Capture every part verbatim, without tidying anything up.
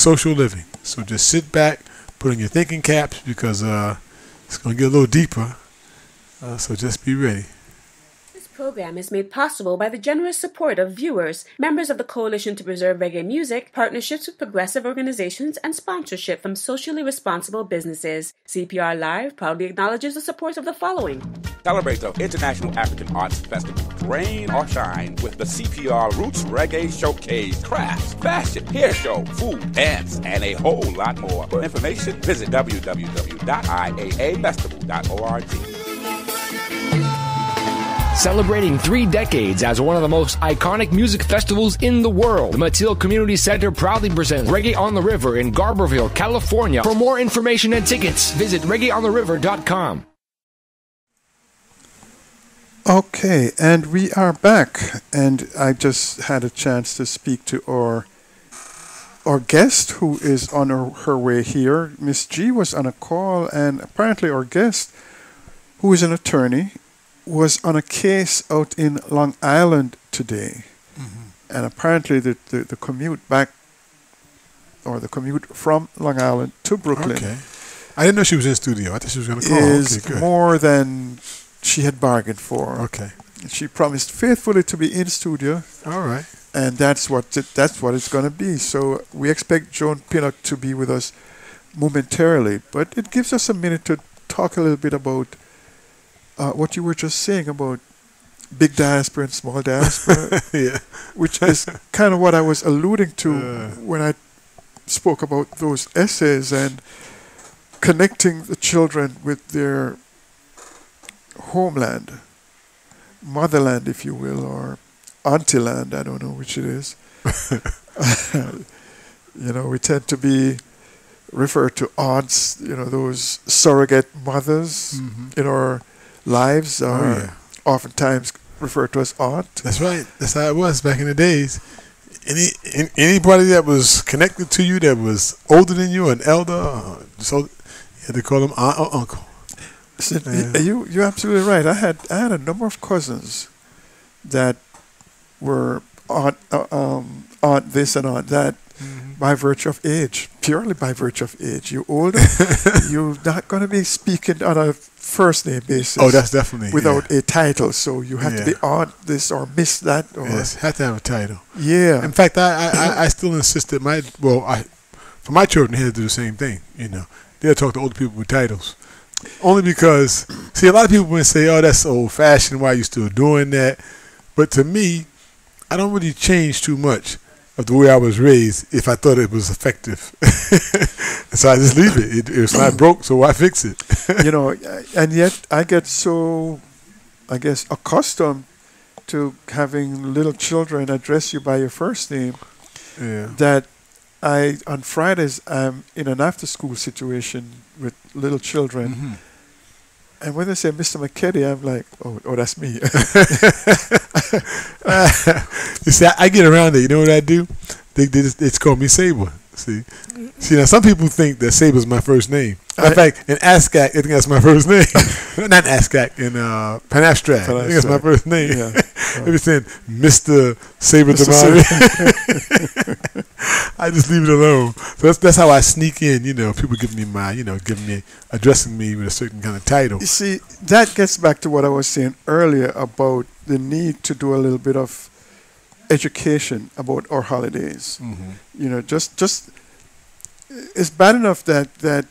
social living. So just sit back, put on your thinking caps, because uh, it's going to get a little deeper. Uh, so just be ready. This program is made possible by the generous support of viewers, members of the Coalition to Preserve Reggae Music, partnerships with progressive organizations, and sponsorship from socially responsible businesses. C P R Live proudly acknowledges the support of the following. Celebrate the International African Arts Festival, Rain or Shine, with the C P R Roots Reggae Showcase, crafts, fashion, hair show, food, dance, and a whole lot more. For information, visit w w w dot i a a festival dot org. Celebrating three decades as one of the most iconic music festivals in the world, the Mateel Community Center proudly presents Reggae on the River in Garberville, California. For more information and tickets, visit reggae on the river dot com. Okay, and we are back, and I just had a chance to speak to our our guest who is on her, her way here. Miss G was on a call, and apparently our guest, who is an attorney, was on a case out in Long Island today. Mm-hmm. And apparently the, the, the commute back, or the commute from Long Island to Brooklyn, Okay. I didn't know she was in studio. I thought she was going to call. is Okay, good. more than she had bargained for. Okay. She promised faithfully to be in studio, All right. and that's what it, that's what it's going to be. So we expect Joan Pinnock to be with us momentarily, but it gives us a minute to talk a little bit about uh, what you were just saying about big diaspora and small diaspora, Yeah. which is kind of what I was alluding to Uh. when I spoke about those essays and connecting the children with their homeland, motherland, if you will, or auntie-land, I don't know which it is. You know, we tend to be referred to aunts, you know, those surrogate mothers Mhm. in our lives are Oh, yeah. oftentimes referred to as aunt. That's right. That's how it was back in the days. Any an- anybody that was connected to you that was older than you, an elder, uh, so you had to call them aunt or uncle. So Yeah. you you're absolutely right. I had I had a number of cousins that were aunt uh, um aunt this and aunt that by virtue of age, purely by virtue of age. You older, you're not going to be speaking on a first name basis. Oh, that's definitely without yeah. a title. So you have to Yeah. be aunt this or miss that. Or Yes, have to have a title. yeah. In fact, I, I, I- I still insist that my well, I for my children they had to do the same thing. You know, they had to talk to older people with titles. Only because, see, a lot of people would say, "Oh, that's old fashioned. Why are you still doing that?" But to me, I don't really change too much of the way I was raised if I thought it was effective. So I just leave it. it. It's not broke, so why fix it? You know, and yet I get so, I guess, accustomed to having little children address you by your first name Yeah. that I, on Fridays, I'm in an after-school situation with little children. Mhm. And when they say Mister McKeddy, I'm like, oh, oh, that's me. You see, I, I get around it. You know what I do? They, they just, it's called me Saber. See, see. Now some people think that Saber's my first name. In I- fact, in ASCAC, I think that's my first name. Not ASCAC, in uh, Panabstract. I think that's my Panabstract. first name. Yeah. They be saying Mister Saber Mister Damari. I just leave it alone. So that's that's how I sneak in. You know, people giving me my, you know, giving me, addressing me with a certain kind of title. You see, that gets back to what I was saying earlier about the need to do a little bit of education about our holidays. Mm-hmm. You know, just just it's bad enough that that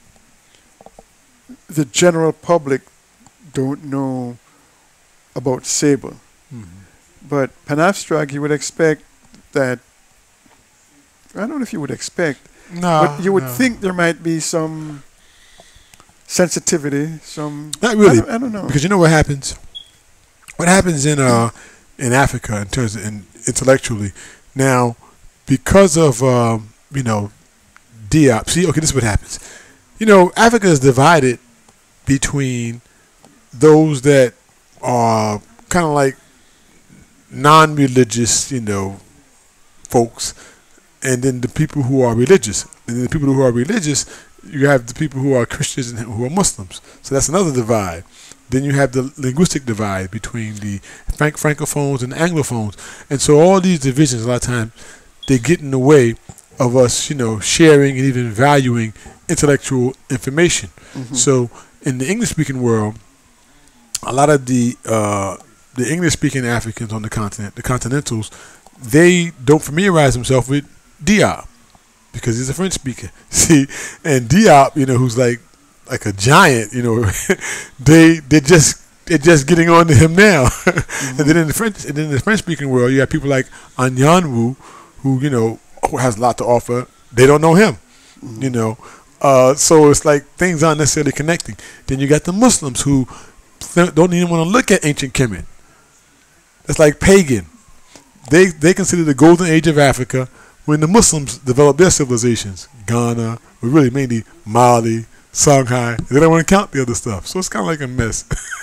the general public don't know about Sable, Mm-hmm. but Panabstract, you would expect that. I don't know if you would expect, No, but you would no. think there might be some sensitivity, some. Not really. I don't, I don't know. Because you know what happens? What happens in uh in Africa in terms of in, intellectually now, because of um, you know Diop. See, okay, this is what happens. You know, Africa is divided between those that are kind of like non-religious, you know, folks, and then the people who are religious. And then the people who are religious, you have the people who are Christians and who are Muslims. So that's another divide. Then you have the linguistic divide between the franc- francophones and the anglophones. And so all these divisions, a lot of times, they get in the way of us, you know, sharing and even valuing intellectual information. Mm-hmm. So in the English-speaking world, a lot of the uh, the English-speaking Africans on the continent, the Continentals, they don't familiarize themselves with Diop because he's a French speaker. See, and Diop, you know, who's like like a giant, you know, they they just they're just getting on to him now. Mm-hmm. And then in the French, and then in the French-speaking world, you have people like Anyanwu, who you know who has a lot to offer. They don't know him, mm-hmm. you know. Uh, so it's like things aren't necessarily connecting. Then you got the Muslims who don't even want to look at ancient Kemet. It's like pagan. They they consider the golden age of Africa when the Muslims developed their civilizations. Ghana, but really mainly Mali, Songhai. They don't want to count the other stuff. So it's kind of like a mess.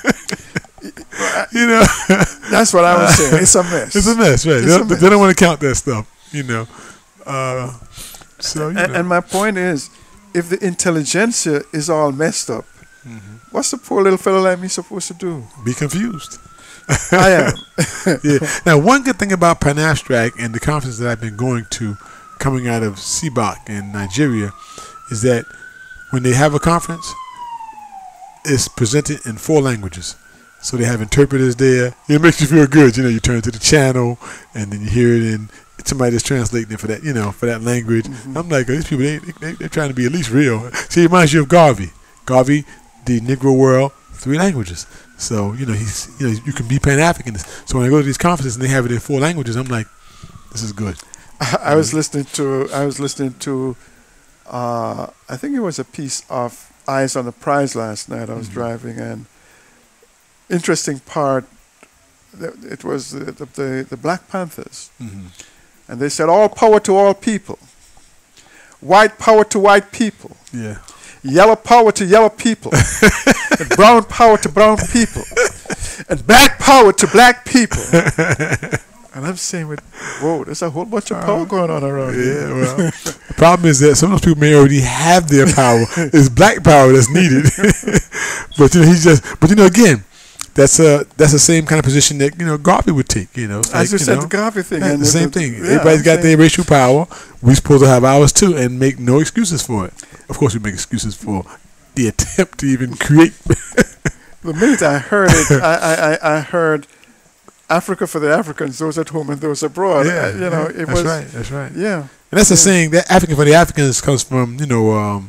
You know, that's what I was saying. It's a mess. It's a mess, right? They don't, mess. They don't want to count that stuff. You know. Uh, so you and, know. and my point is, if the intelligentsia is all messed up, mm-hmm. what's the poor little fellow like me supposed to do? Be confused. I am. Yeah. Now, one good thing about Pan-Abstract and the conferences that I've been going to, coming out of C B O C in Nigeria, is that when they have a conference, it's presented in four languages. So they have interpreters there. It makes you feel good. You know, you turn to the channel, and then you hear it in somebody that's translating it for that, you know, for that language. Mm-hmm. I'm like, oh, these people, they, they, they're trying to be at least real. See, it reminds you of Garvey. Garvey, the Negro world, three languages. So, you know, he's, you know, you can be Pan-African. So when I go to these conferences and they have it in four languages, I'm like, this is good. I, I was listening to, I was listening to, uh, I think it was a piece of Eyes on the Prize last night. I was mm-hmm. driving, and interesting part, it was the, the, the Black Panthers. Mm-hmm. And they said, all power to all people. White power to white people. Yeah. Yellow power to yellow people. And brown power to brown people. And black power to black people. And I'm saying, whoa, there's a whole bunch of power uh, going on around yeah, here. Well, the problem is that some of those people may already have their power. It's black power that's needed. But, you know, he's just, but, you know, again, That's a that's the same kind of position that you know Garvey would take. You know, it's I like, just you said know, the Garvey thing. Yeah, and the same the, thing. Yeah, Everybody's I'm got their racial power. We're supposed to have ours too, and make no excuses for it. Of course, we make excuses for the attempt to even create. The minute I heard it, I, I, I heard Africa for the Africans, those at home and those abroad. Yeah, I, you know, yeah, it that's was right. That's right. Yeah, and that's yeah. the saying that African for the Africans comes from you know um,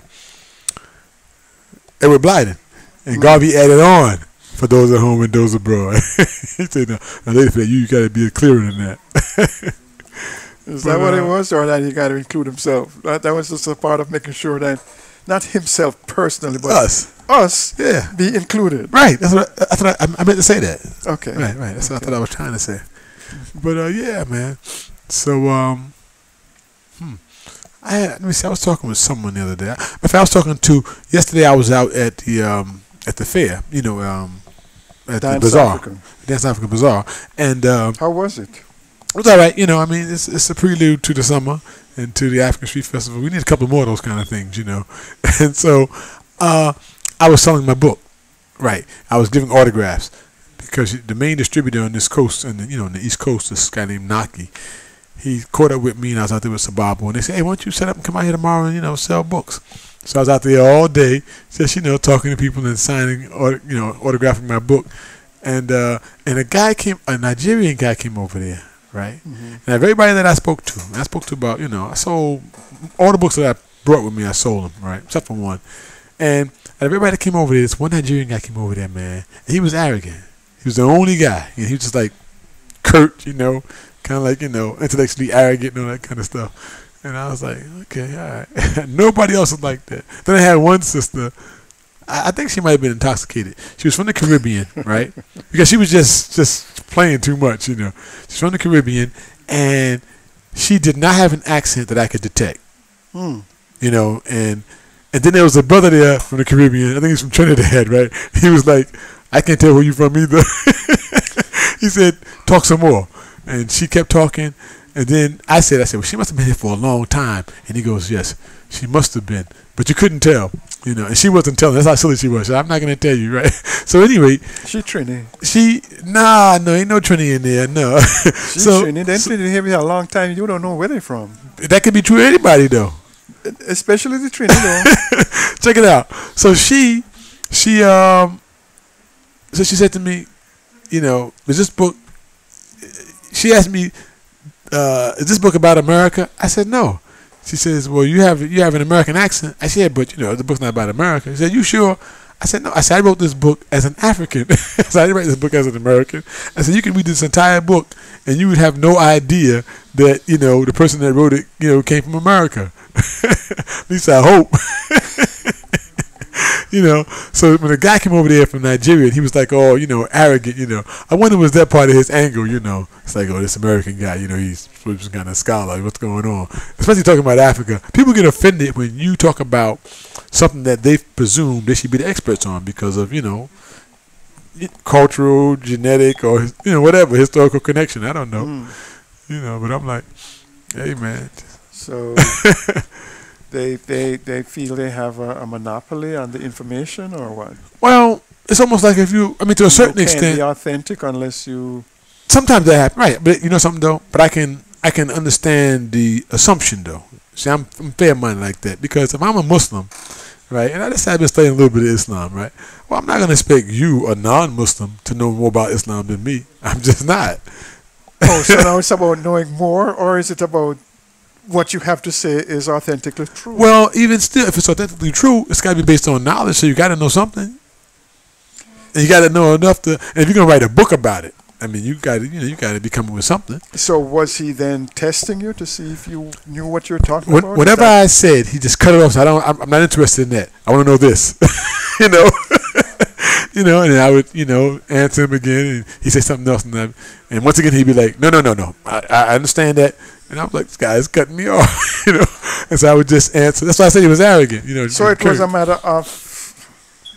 Edward Blyden, and mm. Garvey added on. For those at home and those abroad. He said, no, now, lady, for that, you got to be clearer than that. Is but, that what uh, it was? Or that he got to include himself? That, that was just a part of making sure that, not himself personally, but us, us yeah. be included. Right. That's what I, I thought I, I meant to say that. Okay. Right, right. That's okay. what I thought I was trying to say. But, uh, yeah, man. So, um, hmm. I had, let me see, I was talking with someone the other day. If I was talking to, yesterday I was out at the, um, at the fair, you know, um, at Dance the bazaar, African. Dance African Bazaar, and um, how was it? It was all right. You know, I mean, it's it's a prelude to the summer and to the African Street Festival. We need a couple more of those kind of things, you know. And so, uh, I was selling my book, right? I was giving autographs because the main distributor on this coast, and you know, on the East Coast, this guy named Naki, he caught up with me, and I was out there with Sababo, and they said, "Hey, why don't you set up and come out here tomorrow and you know sell books?" So I was out there all day, just you know, talking to people and signing, or you know, autographing my book, and uh, and a guy came, a Nigerian guy came over there, right? Mm-hmm. And everybody that I spoke to, I spoke to about, you know, I sold all the books that I brought with me, I sold them, right, except for one. And everybody that came over there, this one Nigerian guy came over there, man, and he was arrogant. He was the only guy, and he was just like curt, you know, kind of like you know, intellectually arrogant and all that kind of stuff. And I was like, okay, all right. Nobody else was like that. Then I had one sister. I, I think she might have been intoxicated. She was from the Caribbean, right? Because she was just just playing too much, you know. She's from the Caribbean, and she did not have an accent that I could detect. Hmm. You know, and and then there was a brother there from the Caribbean. I think he's from Trinidad, right? He was like, I can't tell where you're from either. He said, talk some more. And she kept talking. And then I said, I said, well, she must have been here for a long time. And he goes, yes, she must have been. But you couldn't tell, you know. And she wasn't telling. That's how silly she was. So I'm not going to tell you, right? So anyway. She Trini. She, nah, no, ain't no Trini in there, no. She so, Trini. Then so, Trini here for a long time. You don't know where they're from. That could be true of anybody, though. Especially the Trini, though. Check it out. So she, she, um, so she said to me, you know, is this book, she asked me, uh, is this book about America? I said, no. She says, well, you have you have an American accent. I said, but, you know, the book's not about America. She said, you sure? I said, no. I said, I wrote this book as an African. I said, I didn't write this book as an American. I said, you can read this entire book and you would have no idea that, you know, the person that wrote it, you know, came from America. At least I hope. You know, so when the guy came over there from Nigeria, he was like, oh, you know, arrogant, you know. I wonder was that part of his angle, you know. It's like, oh, this American guy, you know, he's some kind of scholar. What's going on? Especially talking about Africa. People get offended when you talk about something that they presume they should be the experts on because of, you know, cultural, genetic, or, you know, whatever, historical connection. I don't know. Mm. You know, but I'm like, hey, man. So... They, they they feel they have a, a monopoly on the information, or what? Well, it's almost like if you, I mean, to a certain you can't extent, be authentic unless you. Sometimes that happens, right? But you know something though. But I can I can understand the assumption though. See, I'm, I'm fair-minded like that because if I'm a Muslim, right, and I just have been studying a little bit of Islam, right? Well, I'm not gonna expect you, a non-Muslim, to know more about Islam than me. I'm just not. Oh, so now it's about knowing more, or is it about what you have to say is authentically true? Well, even still, if it's authentically true, it's got to be based on knowledge. So you got to know something, and you got to know enough to. And if you're gonna write a book about it, I mean, you got to, you know, you got to be coming with something. So was he then testing you to see if you knew what you were talking when, about? Whatever I said, he just cut it off. So I don't. I'm, I'm not interested in that. I want to know this. You know. You know, and then I would, you know, answer him again, and he'd say something else, and, I, and once again he'd be like, "No, no, no, no, I, I understand that," and I was like, "This guy is cutting me off," you know, and so I would just answer. That's why I said he was arrogant, you know. So it was a matter of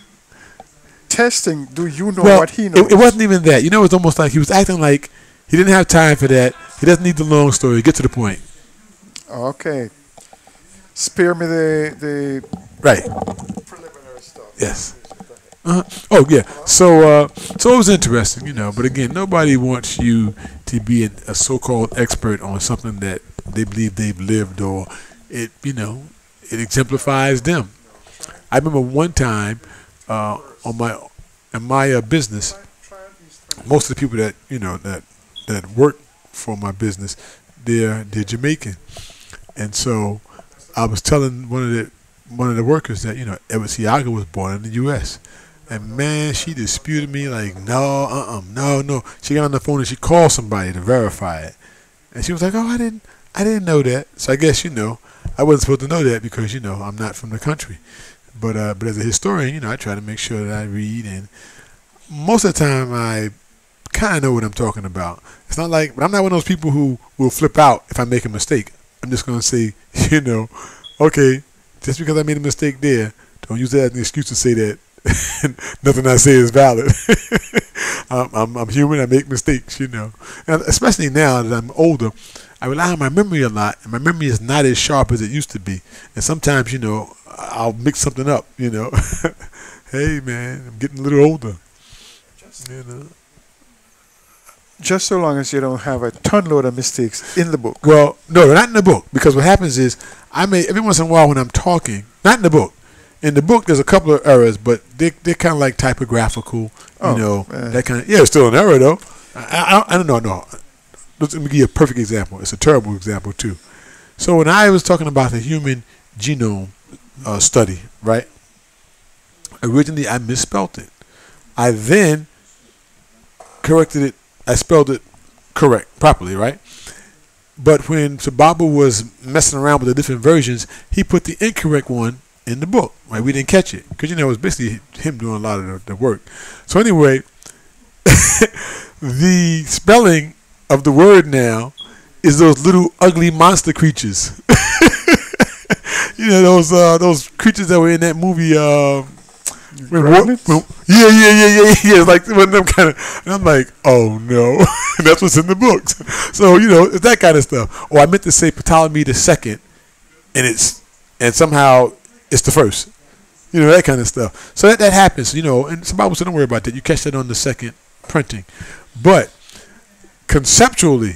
testing. Do you know well, what he knows? It, it wasn't even that. You know, it was almost like he was acting like he didn't have time for that. He doesn't need the long story. Get to the point. Okay. Spare me the the right preliminary stuff. Yes. Uh-huh. Oh yeah, so uh, so it was interesting, you know. But again, nobody wants you to be a, a so-called expert on something that they believe they've lived, or it, you know, it exemplifies them. I remember one time uh, on my in my uh, business, most of the people that you know that that work for my business, they're they're Jamaican, and so I was telling one of the one of the workers that you know Edward Siaga was born in the U S And man, she disputed me like, no, uh-uh, no, no. She got on the phone and she called somebody to verify it. And she was like, oh, I didn't I didn't know that. So I guess, you know, I wasn't supposed to know that because, you know, I'm not from the country. But uh, but as a historian, you know, I try to make sure that I read. And most of the time, I kind of know what I'm talking about. It's not like, but I'm not one of those people who will flip out if I make a mistake. I'm just going to say, you know, okay, just because I made a mistake there, don't use that as an excuse to say that nothing I say is valid. I'm, I'm, I'm human. I make mistakes, you know. And especially now that I'm older, I rely on my memory a lot, and my memory is not as sharp as it used to be. And sometimes, you know, I'll mix something up, you know. Hey, man, I'm getting a little older, you know. Just so long as you don't have a ton load of mistakes in the book. Well, no, not in the book, because what happens is I may every once in a while when I'm talking, not in the book. In the book, there's a couple of errors, but they they're kind of like typographical, you oh, know, uh, that kind of. Yeah, it's still an error though. I, I, I don't know, no. Let me give you a perfect example. It's a terrible example too. So when I was talking about the human genome uh, study, right? Originally, I misspelled it. I then corrected it. I spelled it correct, properly, right? But when Sababa was messing around with the different versions, he put the incorrect one in the book, right? We didn't catch it because, you know, it was basically him doing a lot of the, the work. So anyway, the spelling of the word now is those little ugly monster creatures. You know, those uh, those creatures that were in that movie, uh, When, when, when, yeah, yeah, yeah, yeah, yeah. It's like one of them kind of, and I'm like, oh no, that's what's in the books. So you know, it's that kind of stuff. Or I meant to say Ptolemy the second, and it's and somehow it's the first. You know, that kind of stuff. So that that happens. You know, and some people say don't worry about that. You catch that on the second printing, but conceptually,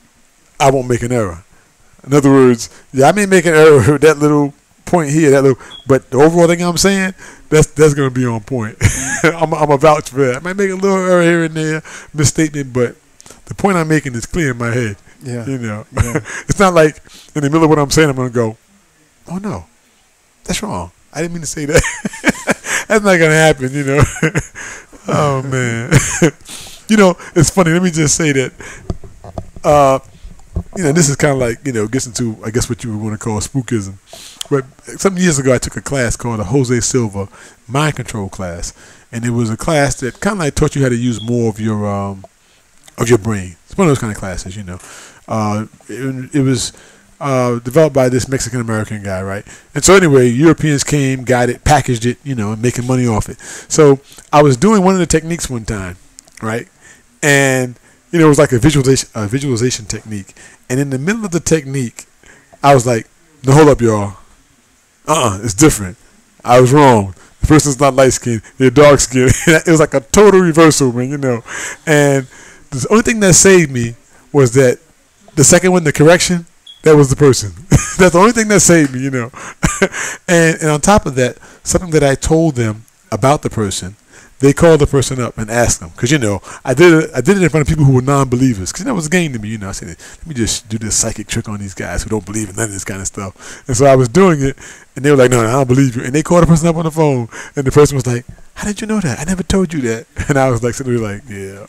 I won't make an error. In other words, yeah, I may make an error with that little point here, that little, but the overall thing I'm saying, that's that's gonna be on point. I'm I'm a vouch for that. I might make a little error here and there, misstatement, but the point I'm making is clear in my head. Yeah, you know, yeah. It's not like in the middle of what I'm saying, I'm gonna go, oh no, that's wrong. I didn't mean to say that. That's not gonna happen, you know. Oh man, you know, it's funny. Let me just say that. Uh, you know, this is kind of like, you know, gets into, I guess, what you would want to call spookism. But some years ago, I took a class called a Jose Silva mind control class, and it was a class that kind of like taught you how to use more of your um, of your brain. It's one of those kind of classes, you know. Uh, it, it was uh, developed by this Mexican American guy, right? And so anyway, Europeans came, got it, packaged it, you know, and making money off it. So I was doing one of the techniques one time, right? And you know, it was like a visualization, a visualization technique. And in the middle of the technique, I was like, no, hold up, y'all. Uh-uh, it's different. I was wrong. The person's not light-skinned. They're dark-skinned. It was like a total reversal, man, you know. And the only thing that saved me was that the second one, the correction, that was the person. That's the only thing that saved me, you know. and, and on top of that, something that I told them about the person, they called the person up and asked them, because you know I did it. I did it in front of people who were non-believers, because that was a game to me. You know, I said, let me just do this psychic trick on these guys who don't believe in none of this kind of stuff. And so I was doing it, and they were like, "No, no, I don't believe you." And they called the person up on the phone, and the person was like, "How did you know that? I never told you that." And I was like, sitting there like, "Yeah."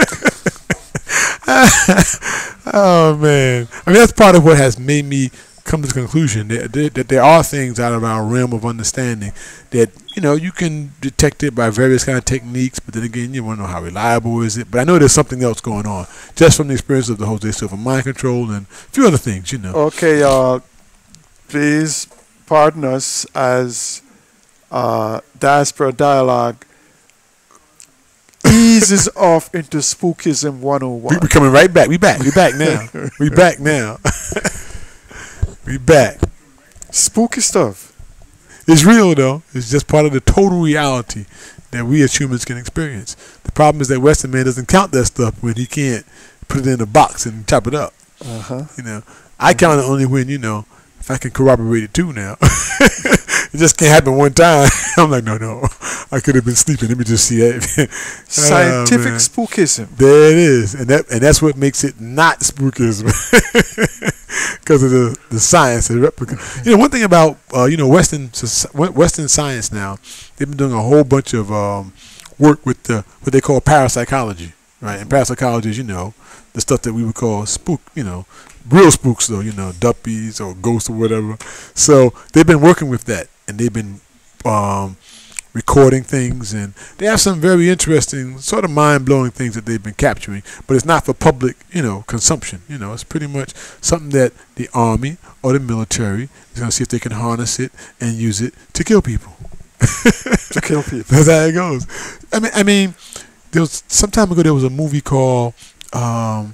Oh man, I mean that's part of what has made me come to the conclusion that, that there are things out of our realm of understanding that, you know, you can detect it by various kind of techniques, but then again, you want to know how reliable is it. But I know there's something else going on just from the experience of the Jose Silva mind control and a few other things, you know. Okay, uh, please pardon us as uh, Diaspora Dialogue eases off into Spookism one oh one. We, we're coming right back. We back. We back now. We back now. We back. Spooky stuff. It's real though. It's just part of the total reality that we as humans can experience. The problem is that Western man doesn't count that stuff when he can't put it in a box and chop it up. Uh-huh. You know, I mm-hmm. count it only when, you know, if I can corroborate it too now. It just can't happen one time. I'm like, no, no. I could have been sleeping. Let me just see it. Scientific oh, spookism. There it is. And that and that's what makes it not spookism. Because of the, the science. The replica. You know, one thing about, uh, you know, Western Western science now, they've been doing a whole bunch of um, work with the what they call parapsychology. Right? And parapsychology is, you know, the stuff that we would call spook, you know, real spooks though, you know, duppies or ghosts or whatever. So they've been working with that, and they've been um, recording things, and they have some very interesting, sort of mind-blowing things that they've been capturing. But it's not for public, you know, consumption. You know, it's pretty much something that the army or the military is going to see if they can harness it and use it to kill people. To kill people. That's how it goes. I mean, I mean, there was some time ago there was a movie called Um,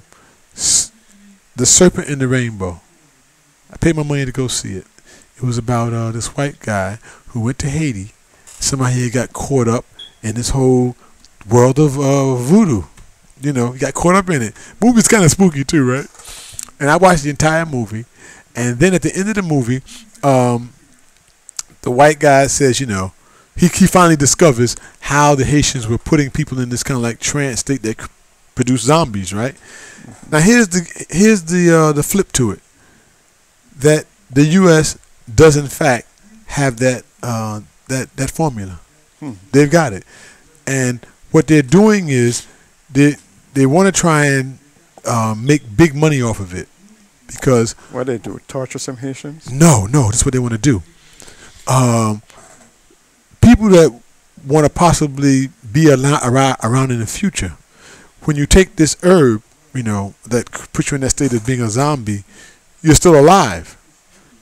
The Serpent in the Rainbow. I paid my money to go see it. It was about uh, this white guy who went to Haiti. Somehow he got caught up in this whole world of uh, voodoo. You know, he got caught up in it. Movie's kind of spooky too, right? And I watched the entire movie. And then at the end of the movie, um, the white guy says, you know, he, he finally discovers how the Haitians were putting people in this kind of like trance state that produce zombies, right? Now here's the here's the uh, the flip to it. That the U S does in fact have that uh, that that formula. Hmm. They've got it, and what they're doing is they they want to try and uh, make big money off of it, because what they do, torture some Haitians? No, no, that's what they want to do. Um, people that want to possibly be around around in the future. When you take this herb, you know, that puts you in that state of being a zombie, you're still alive.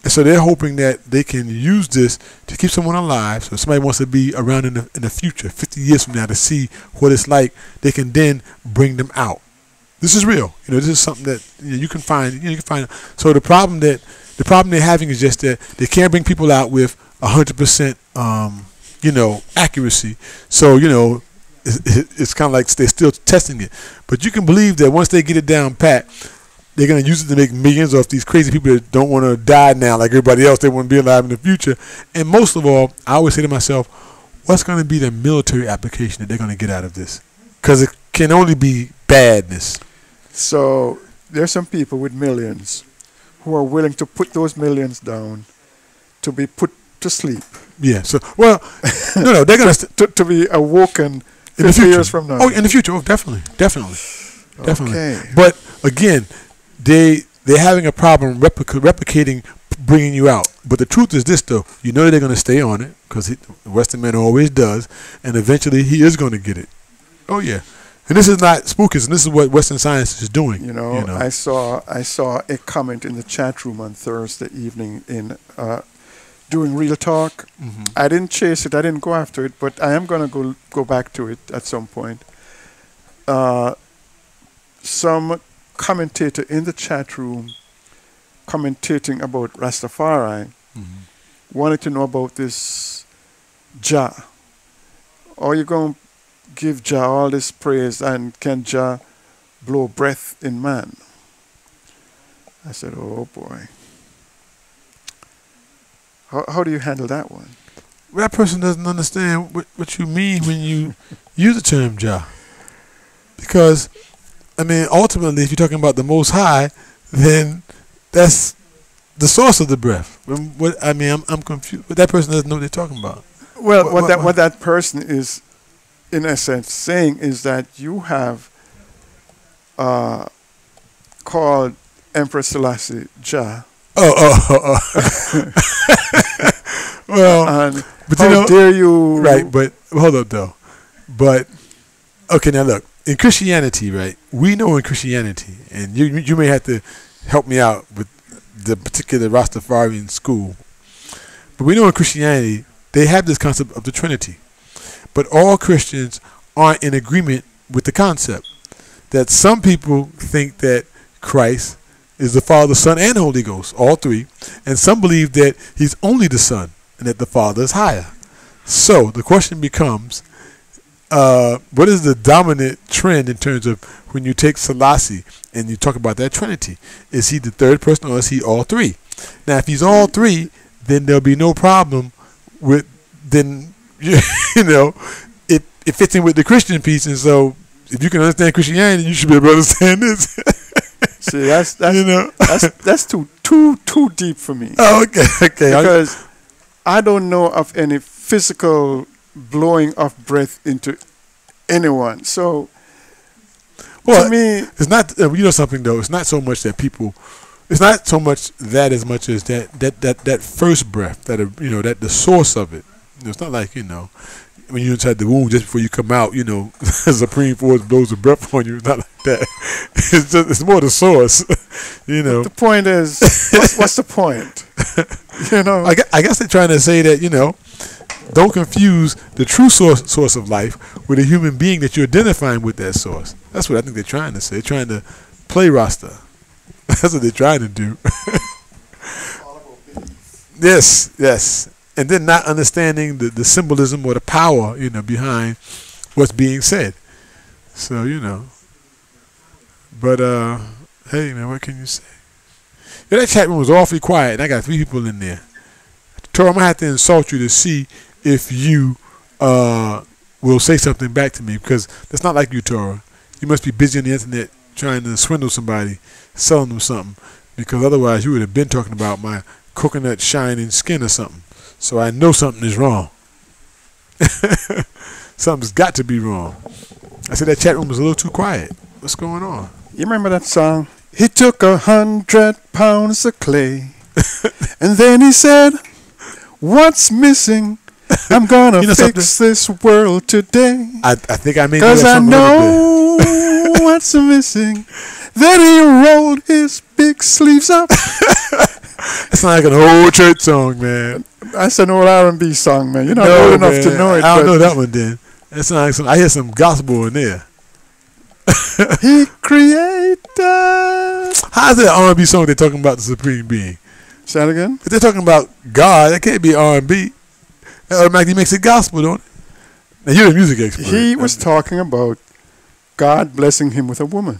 And so they're hoping that they can use this to keep someone alive. So if somebody wants to be around in the, in the future, fifty years from now, to see what it's like, they can then bring them out. This is real. You know, this is something that you know, you can find. You know, you can find. So the problem that the problem they're having is just that they can't bring people out with a hundred percent, um, you know, accuracy. So you know, it's, it's kind of like they're still testing it. But you can believe that once they get it down pat, they're going to use it to make millions off these crazy people that don't want to die now like everybody else. They want to be alive in the future. And most of all, I always say to myself, what's going to be the military application that they're going to get out of this? Because it can only be badness. So there's some people with millions who are willing to put those millions down to be put to sleep. Yeah. So, well, no, no, they're going to, to to be awoken in the fifty future. years from now. Oh, in the future. Oh, definitely. Definitely. Definitely. Okay. But again, they they're having a problem replica, replicating, bringing you out. But the truth is this, though: you know that they're going to stay on it because the Western man always does, and eventually he is going to get it. Oh yeah, and this is not spookism. This is what Western science is doing. You know, you know? I saw I saw a comment in the chat room on Thursday evening in uh, doing Real Talk. Mm-hmm. I didn't chase it. I didn't go after it, but I am going to go go back to it at some point. Uh, some commentator in the chat room commentating about Rastafari mm-hmm. wanted to know about this Jah. Are you going to give Jah all this praise, and can Jah blow breath in man? I said, oh boy. How, how do you handle that one? Well, that person doesn't understand what, what you mean when you use the term Jah. Because, I mean, ultimately, if you're talking about the Most High, then that's the source of the breath. What, I mean, I'm, I'm confused. But that person doesn't know what they're talking about. Well, what, what, what, that, what? what that person is, in essence, saying is that you have uh, called Emperor Selassie Jah. Oh, oh, oh. oh. Well, and but how you know, dare you... Right, but hold up, though. But, okay, now look. In Christianity, right, we know in Christianity, and you you may have to help me out with the particular Rastafarian school, but we know in Christianity, they have this concept of the Trinity. But all Christians aren't in agreement with the concept. That some people think that Christ is the Father, Son, and Holy Ghost, all three, and some believe that he's only the Son, and that the Father is higher. So the question becomes, Uh, what is the dominant trend in terms of when you take Selassie and you talk about that Trinity? Is he the third person, or is he all three? Now, if he's all three, then there'll be no problem with, then, you know, it, it fits in with the Christian piece. And so if you can understand Christianity, you should be able to understand this. See, that's, that's, you know? that's, that's too, too, too deep for me. Oh, okay, okay. Because I don't know of any physical blowing of breath into anyone. So, well, to me, it's not. Uh, you know something though. It's not so much that people. It's not so much that as much as that that that that first breath. That uh, you know that the source of it. You know, it's not like you know when you're inside the womb just before you come out. You know, Supreme Force blows a breath on you. It's not like that. It's just it's more the source. You know. But the point is, what's, what's the point? You know. I, I guess they're trying to say that you know. Don't confuse the true source source of life with a human being that you're identifying with that source. That's what I think they're trying to say. They're trying to play Rasta. That's what they're trying to do. Yes, yes. And then not understanding the, the symbolism or the power, you know, behind what's being said. So, you know. But, uh, hey, man, what can you say? Yeah, that chat room was awfully quiet, and I got three people in there. Tora, I'm going to have to insult you to see if you uh, will say something back to me, because that's not like you, Tora. You must be busy on the internet trying to swindle somebody, selling them something, because otherwise you would have been talking about my coconut shining skin or something. So I know something is wrong. Something's got to be wrong. I said that chat room was a little too quiet. What's going on? You remember that song? He took a hundred pounds of clay, and then he said, what's missing? I'm gonna you know fix something? This world today. I, I think I may Cause I know what's missing. Then he rolled his big sleeves up. It's like an old church song, man. That's an old R and B song, man. You're not No, old enough man. to know it. I don't but know that one then. It's like some, I hear some gospel in there. He created. How's that R and B song they're talking about the Supreme Being? Say that again? If they're talking about God, that can't be R and B. That automatically makes it gospel, don't it? Now, you're a music expert. He was talking about God blessing him with a woman.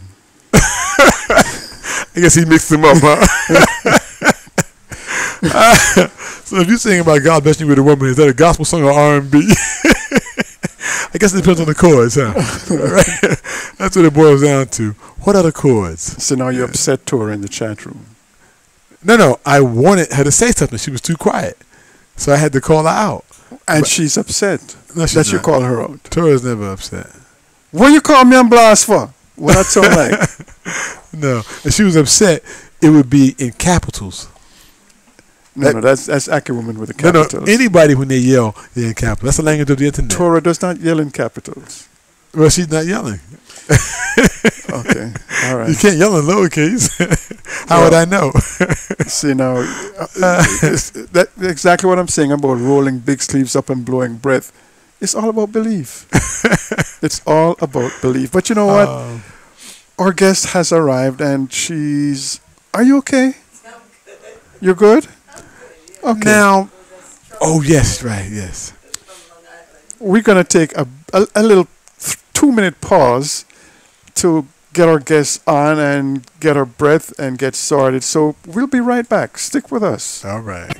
I guess he mixed them up, huh? uh, so if you're saying about God blessing you with a woman, is that a gospel song or R and B? I guess it depends on the chords, huh? Right? That's what it boils down to. What are the chords? So now you're upset to her in the chat room. No, no. I wanted her to say something. She was too quiet. So I had to call her out. And but she's upset no, she's that you not. call her out. Tora's never upset. What you call me on blast for? What that sound like? No. If she was upset, it would be in capitals. No, That- no, that's that's accurate woman with the No, no. capitals. Anybody when they yell, they're in capitals. That's the language of the internet. Torah does not yell in capitals. Well, she's not yelling. Okay, all You right. can't yell in lowercase. How would Well- I know? See now, uh, it's- that exactly what I'm saying about rolling big sleeves up and blowing breath. It's all about belief. It's all about belief. But you know what? Um, Our guest has arrived, and she's. Are you okay? You're good. Okay. Now, oh yes, right, yes. We're gonna take a a, a little th- two-minute pause to get our guests on and get our breath and get started. So we'll be right back. Stick with us. All right.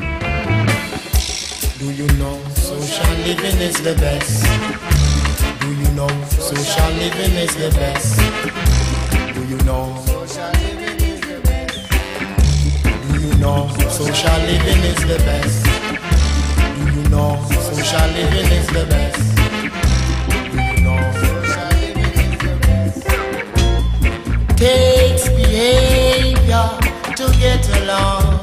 Do you know social living is the best? Do you know social living is the best? Do you know social living is the best? Do you know social living is the best? Do you know social living is the best? Do you know social living is the best? Takes behavior to get along.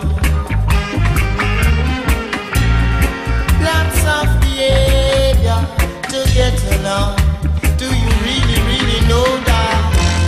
Lots of behavior to get along. Do you really, really know that?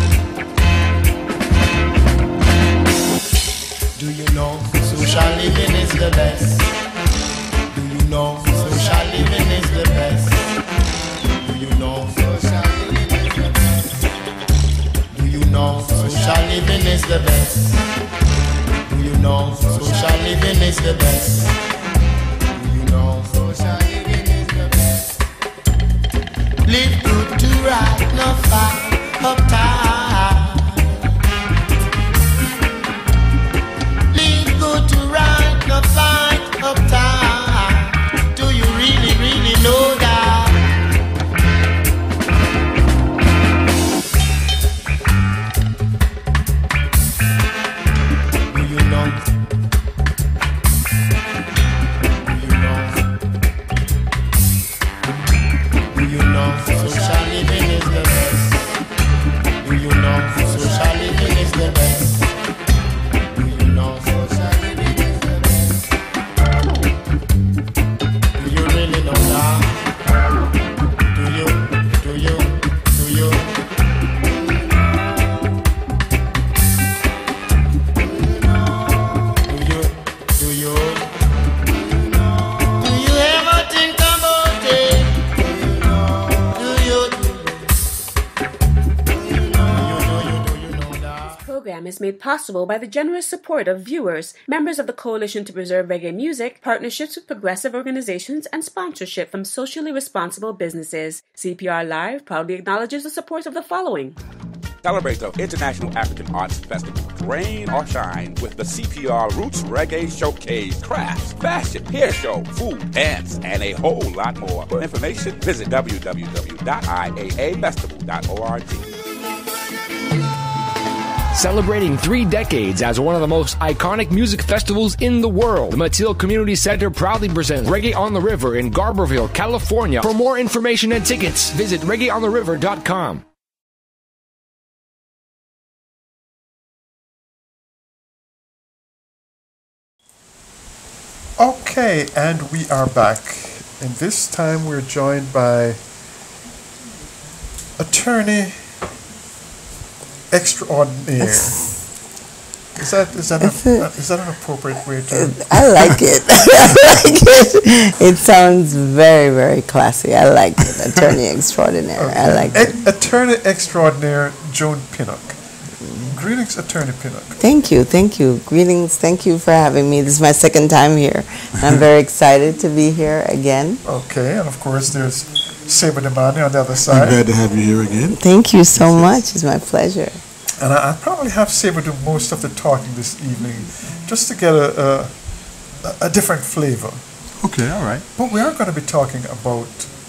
Do you know social living is the best? Do you know social living is the best? Do you know social living is the best? Do you know social living is the best? Do you know social living is the best? Live good to right, no fight, uptight. Live good to right, no fight, uptight. Do you really, really know that? Do you know? Do you know? Social living is the best. Do you know social living is the best? Do you know social living is the best? Do you really know that? Do you? Do you? Do you? Do you? Do you? Do you ever think about it? This program is made possible by the generous support of viewers, members of the Coalition to Preserve Reggae Music, partnerships with progressive organizations, and sponsorship from socially responsible businesses. C P R Live proudly acknowledges the support of the following. Celebrate the International African Arts Festival, Rain or Shine, with the C P R Roots Reggae Showcase, crafts, fashion, hair show, food, dance, and a whole lot more. For information, visit w w w dot i a a festival dot org. Celebrating three decades as one of the most iconic music festivals in the world, the Mateel Community Center proudly presents Reggae on the River in Garberville, California. For more information and tickets, visit reggae on the river dot com. Okay, and we are back. And this time we're joined by attorney extraordinaire, Is that is that a, is that an appropriate way to? I like it. I like it. It sounds very very classy. I like it. Attorney extraordinaire. Okay. I like e- it. Attorney extraordinaire Joan Pinnock. Greetings, Attorney Pinnock. Thank you, thank you. Greetings, thank you for having me. This is my second time here. I'm very excited to be here again. Okay, and of course there's Saber Demani on the other side. I'm glad to have you here again. Thank you so much. It's my pleasure. And I, I probably have Saber do most of the talking this evening, just to get a, a, a different flavor. Okay, all right. But we are going to be talking about,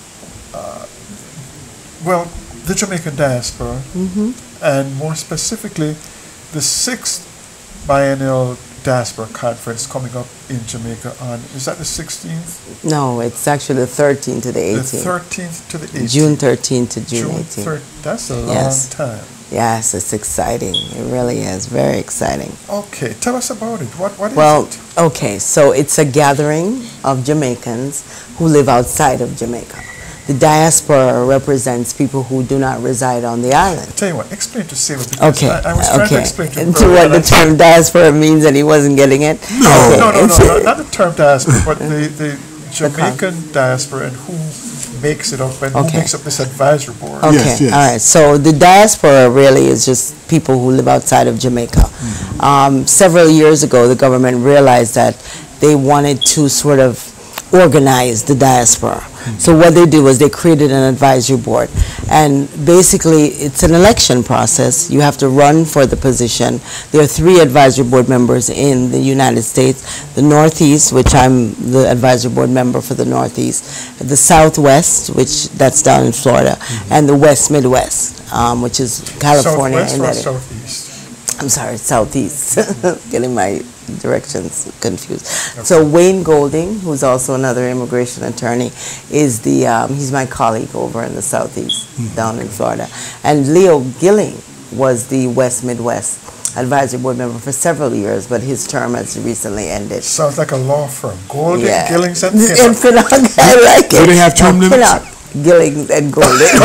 uh, well, the Jamaican diaspora, Mm-hmm. and more specifically, the sixth Biennial Diaspora Conference coming up in Jamaica on, is that the sixteenth? No, it's actually the thirteenth to the eighteenth. The thirteenth to the eighteenth. June thirteenth to June, June eighteenth. thirteenth. That's a Yes. long time. Yes, it's exciting. It really is. Very exciting. Okay, tell us about it. What What is Well, it? okay, so it's a gathering of Jamaicans who live outside of Jamaica. The diaspora represents people who do not reside on the island. Tell you what, explain to Saber, because Okay, I, I was trying to okay. explain to him And to earlier, what and the I said- term diaspora means, and he wasn't getting it. No. Okay, No, no, no, it's- no, not the term diaspora, but the, the Jamaican diaspora and who makes it up and who Okay. makes up this advisory board. Okay, Yes, yes. all right. So the diaspora really is just people who live outside of Jamaica. Mm-hmm. Um, several years ago, the government realized that they wanted to sort of organize the diaspora. Mm-hmm. So what they did was they created an advisory board. And basically, it's an election process. You have to run for the position. There are three advisory board members in the United States. The Northeast, which I'm the advisory board member for the Northeast. The Southwest, which that's down in Florida. Mm-hmm. And the West Midwest, um, which is California. Southwest and or that- southeast? I'm sorry, Southeast. Getting my directions confused. So Wayne Golding, who's also another immigration attorney, is the um, he's my colleague over in the Southeast, down in Florida. And Leo Gilling was the West Midwest advisory board member for several years, but his term has recently ended. Sounds like a law firm. Golding, Yeah. Gillings, and And Pinnock. Pinnock, I like it. Do they have term No, limits? Pinnock, Gilling, and Golding.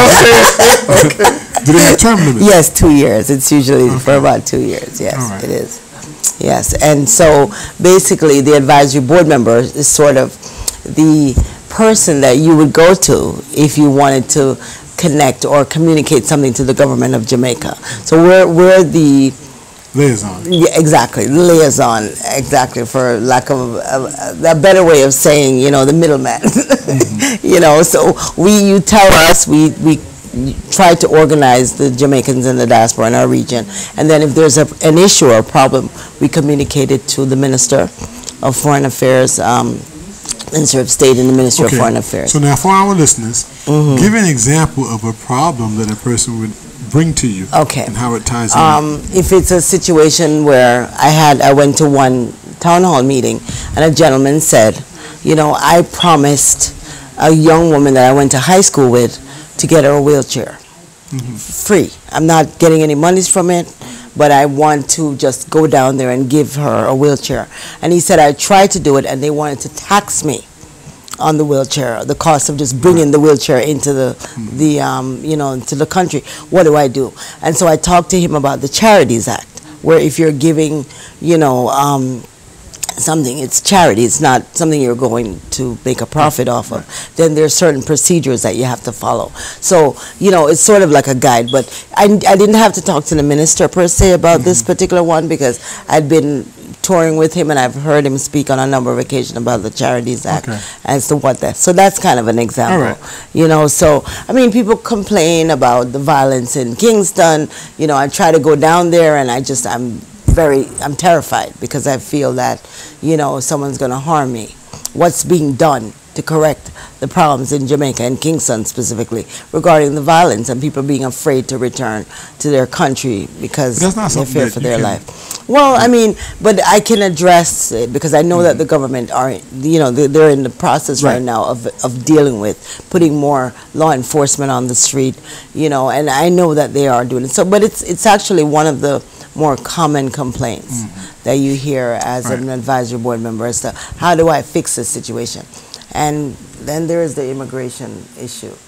Do they have term limits? Yes, two years. It's usually for about two years. Yes, All right. it is. Yes, and so basically the advisory board member is sort of the person that you would go to if you wanted to connect or communicate something to the government of Jamaica. So we're, we're the Liaison. Yeah, exactly, the liaison, exactly, for lack of a, a better way of saying, you know, the middleman. Mm-hmm. You know, so we, you tell us, we, we try to organize the Jamaicans in the diaspora in our region, and then if there's a, an issue or a problem, we communicate it to the Minister of Foreign Affairs, um, Minister of State and the Ministry Okay. of Foreign Affairs. So now for our listeners, Mhm. give an example of a problem that a person would bring to you. Okay. And how it ties in. Um, if it's a situation where I had, I went to one town hall meeting and a gentleman said, you know, I promised a young woman that I went to high school with to get her a wheelchair. Mhm. Free. I'm not getting any monies from it, but I want to just go down there and give her a wheelchair. And he said I tried to do it and they wanted to tax me on the wheelchair, the cost of just bringing the wheelchair into the, the um, you know, into the country. What do I do? And so I talked to him about the Charities Act, where if you're giving, you know, um, something, it's charity, it's not something you're going to make a profit off of, then there's certain procedures that you have to follow. So, you know, it's sort of like a guide, but I, I didn't have to talk to the minister per se about this particular one because I'd been touring with him and I've heard him speak on a number of occasions about the Charities Act Okay. as to what that, so that's kind of an example. All right. You know, so, I mean, people complain about the violence in Kingston, you know, I try to go down there and I just, I'm very, I'm terrified because I feel that, you know, someone's going to harm me. What's being done to correct the problems in Jamaica and Kingston specifically regarding the violence and people being afraid to return to their country because That's not they something fear that for you their can- life. Well, I mean, but I can address it because I know that the government are, you know, they're, they're in the process right, Right. now of of dealing with putting more law enforcement on the street, you know, and I know that they are doing it. So, but it's it's actually one of the more common complaints that you hear as Right. an advisory board member as to how do I fix this situation. And then there is the immigration issue.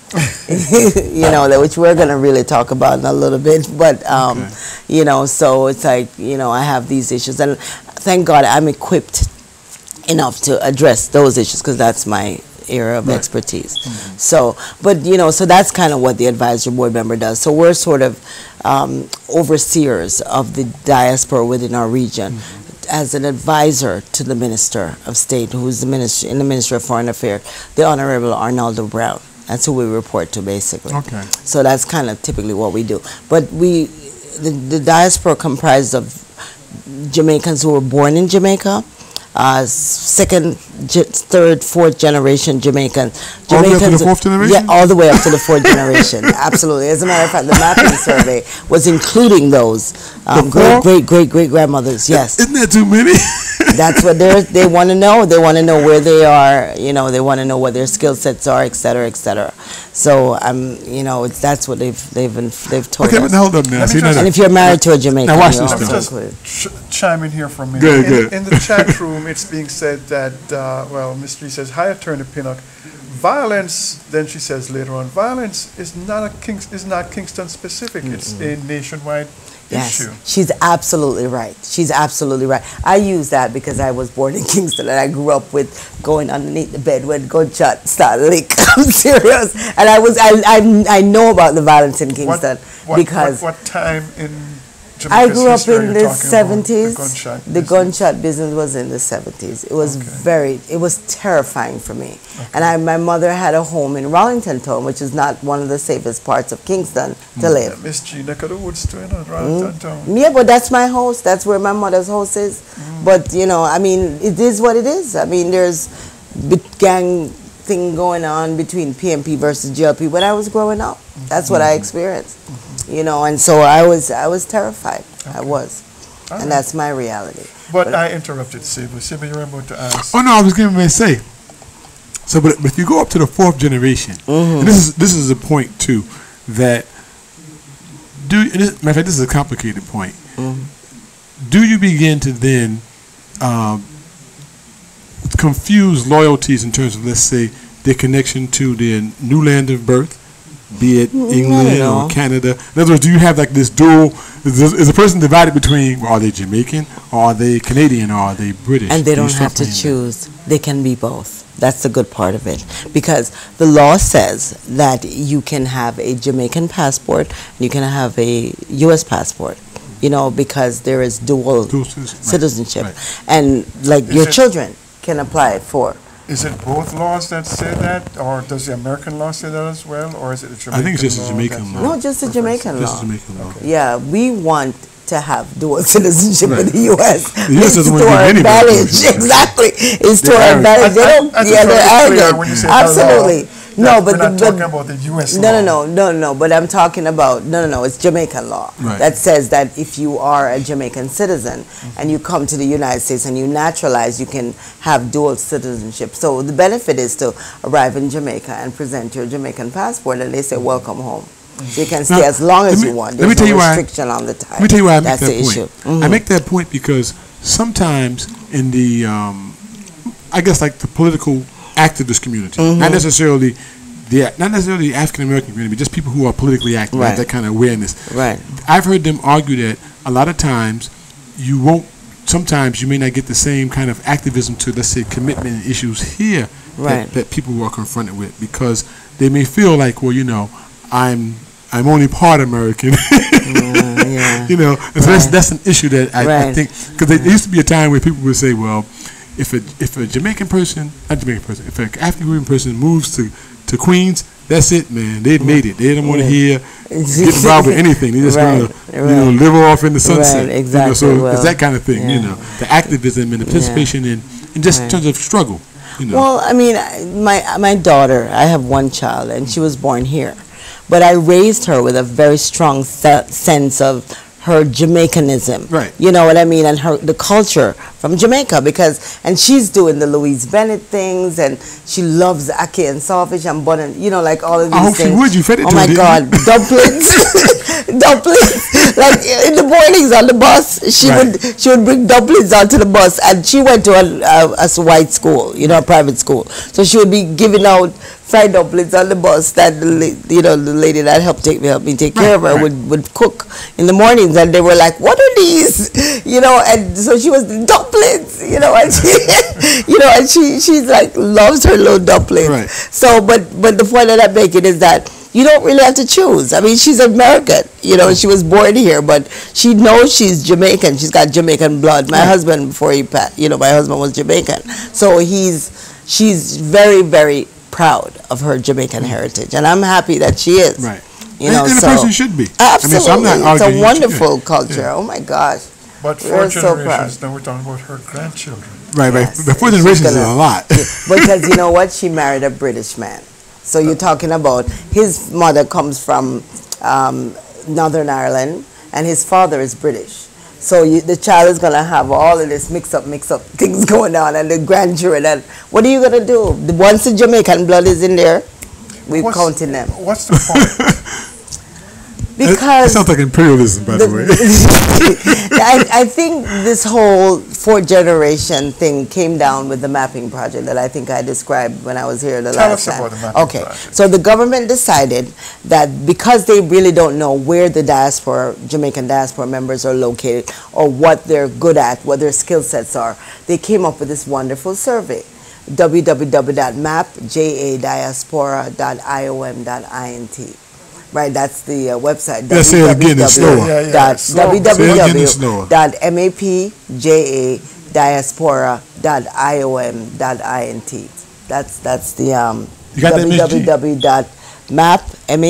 you know, that which we're going to really talk about in a little bit. But, um, okay. you know, so it's like, you know, I have these issues. And thank God I'm equipped enough to address those issues because that's my area of right. expertise. Mm-hmm. So, but, you know, so that's kind of what the advisory board member does. So we're sort of um, overseers of the diaspora within our region. Mm-hmm. As an advisor to the Minister of State, who's the minister in the Ministry of Foreign Affairs, the Honorable Arnaldo Brown. That's who we report to, basically. Okay. So that's kind of typically what we do. But we, the, the diaspora comprised of Jamaicans who were born in Jamaica, uh, second, third, fourth generation Jamaican. Jamaicans, all the way up to the fourth generation? Yeah, all the way up to the fourth generation. Absolutely. As a matter of fact, the mapping survey was including those um, great, great, great, great grandmothers. Yes. Isn't that too many? That's what they they want to know. They want to know where they are. You know, they want to know what their skill sets are, et cetera, et cetera. So, um, you know, it's, that's what they've they've been they've told okay, us. Okay, but hold up now. See, and if you're married to a Jamaican, now watch you're this also just included. ch- chime in here for a minute. Good, in, good. in the chat room, it's being said that uh, well, Miss G says, "Hi, Attorney Pinnock. Violence." Then she says later on, "Violence is not a King, is not Kingston specific. Mm-hmm. It's a nationwide." Yes, issue. She's absolutely right. She's absolutely right. I use that because I was born in Kingston and I grew up with going underneath the bed when gunshot started leak. I'm serious, and I was I, I I know about the violence in Kingston what, what, because what, what time in Jamaica's I grew up in the the seventies. The gunshot, the gunshot business was in the seventies. It was okay. very, it was terrifying for me. Okay. And I, my mother had a home in Rollington Town, which is not one of the safest parts of Kingston to mm. live. Yeah, Miss G, neck of the woods too, in Rollington mm. Town. Yeah, but that's my house. That's where my mother's house is. Mm. But, you know, I mean, it is what it is. I mean, there's gang thing going on between P M P versus G L P when I was growing up. That's mm-hmm. what I experienced. Mm-hmm. You know, and so I was I was terrified. Okay. I was. All and right. That's my reality. But, but I interrupted Sibu. Sibu, you were about to ask. Oh no, I was going to say. So, but, but if you go up to the fourth generation, mm-hmm. and this is this is a point too that do. And this, matter of fact, this is a complicated point. Mm-hmm. Do you begin to then um, confuse loyalties in terms of, let's say, their connection to their new land of birth? Be it England no. or Canada. In other words, do you have like this dual? Is, is a person divided between? Well, are they Jamaican, or are they Canadian, or are they British? And they don't have to choose. That? They can be both. That's the good part of it, because the law says that you can have a Jamaican passport and you can have a U S passport. You know, because there is dual, dual citizenship, right. Right. and like is your children can apply it for. Is it both laws that say that, or does the American law say that as well, or is it a Jamaican law? I think it's just a Jamaican law. No, just a Jamaican law. Just a Jamaican law. Okay. Yeah, we want to have dual citizenship right. in the U S The U S doesn't want to give advantage. Exactly, it's to our advantage. They don't. I, I, yeah, they're arrogant. Absolutely. No, but we're not the, talking about the U S no, law. No, no, no, no. But I'm talking about no, no, no. It's Jamaican law right. that says that if you are a Jamaican citizen mm-hmm. and you come to the United States and you naturalize, you can have dual citizenship. So the benefit is to arrive in Jamaica and present your Jamaican passport, and they say welcome home. Mm-hmm. So you can stay now, as long as me, you want. There's let me tell no you restriction why, on the time. Let me tell you why I That's make that the point. Issue. Mm-hmm. I make that point because sometimes in the, um, I guess like the political activist community, mm-hmm. not necessarily. The, not necessarily the African American community, but just people who are politically active, right. have that kind of awareness. Right. I've heard them argue that a lot of times you won't, sometimes you may not get the same kind of activism to, let's say, commitment issues here right. that, that people are confronted with, because they may feel like, well, you know, I'm I'm only part American, yeah, yeah. you know, and so right. that's that's an issue that I, right. I think, because right. there used to be a time where people would say, well, if a if a Jamaican person, not Jamaican person, if an African American person moves to to Queens, that's it, man. They've made it. They don't want to hear get involved with anything. They just right, want to, right. you know, live off in the sunset. Right, exactly. You know, so well, it's that kind of thing, yeah. you know, the activism and the participation yeah. in, in just right. in terms of struggle. You know. Well, I mean, my my daughter, I have one child, and she was born here, but I raised her with a very strong se- sense of her Jamaicanism, right? You know what I mean, and her the culture from Jamaica, because and she's doing the Louise Bennett things, and she loves ackee and saltfish and bun, and you know, like all of these I hope things. she would. You fed it oh to my her, God, dumplings. dumplings. Like in the mornings on the bus, she Right. would she would bring dumplings onto the bus, and she went to a, a, a white school, you know, a private school. So she would be giving out fried dumplings on the bus that the la- you know the lady that helped take me help me take care of her right. would would cook in the mornings, and they were like, "What are these?" You know, and so she was dumplings, you know, and she you know, and she she's like loves her little dumplings. Right. So, but but the point that I'm making is that you don't really have to choose. I mean, she's American, you know, she was born here, but she knows she's Jamaican. She's got Jamaican blood. My Right. husband, before he passed, you know, my husband was Jamaican. So he's, she's very, very proud of her Jamaican heritage. And I'm happy that she is. Right. You and, know, and so. the person should be. Absolutely. I mean, so I'm not it's arguing a you wonderful should. culture. Yeah. Oh my gosh. But four We're so proud. generations, now we're talking about her grandchildren. Right, right. Yes. The four She's generations is gonna- a lot. Because you know what? She married a British man. So you're talking about his mother comes from um, Northern Ireland, and his father is British. So you, the child is going to have all of this mix up, mix up things going on, and the grandchildren. And what are you going to do? The- Once the Jamaican blood is in there, we're What's- counting them. What's the point? That Because sounds like imperialism, by the, way. I, I think this whole fourth generation thing came down with the mapping project that I think I described when I was here the Tell last us time. about the mapping okay, project. so the government decided that because they really don't know where the diaspora, Jamaican diaspora members are located or what they're good at, what their skill sets are, they came up with this wonderful survey. w w w dot map jadiaspora dot i o m dot int. Right, that's the uh, website. Let's say it again, it's slower. Yeah, yeah, Dot it's slow. Say it again, www it's slower. dot mapja dot i o m dot int. That's that's the um You got that, Miss G? www dot map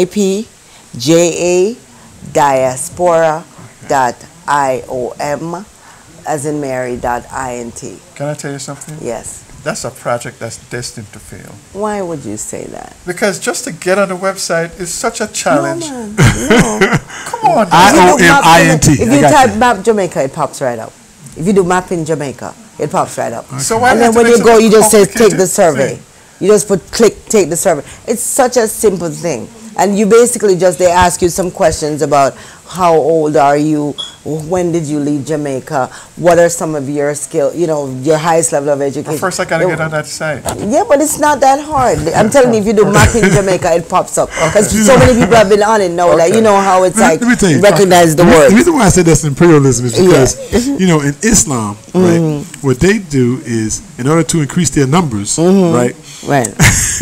mapja diaspora dot i o m as in Mary dot int. Can I tell you something? Yes. That's a project that's destined to fail. Why would you say that? Because just to get on the website is such a challenge. No, man. No. Come on. I- now. O M I N T. If I you got type you. map Jamaica, it pops right up. If you do map in Jamaica, it pops right up. So why And do then you when have to you make go, such a you just say take the complicated survey. thing? You just put click, take the survey. It's such a simple thing. And you basically just, they ask you some questions about how old are you, when did you leave Jamaica, what are some of your skill, you know, your highest level of education. Well, first I got to get on that site. Yeah, but it's not that hard. I'm telling you, if you do mapping Jamaica, it pops up. Because so many people have been on it now. Like, you know how it's Let me- like, let me tell you, recognize the re- word. The reason why I said that's imperialism is because, Yeah. you know, in Islam, right, what they do is, in order to increase their numbers, right, Right.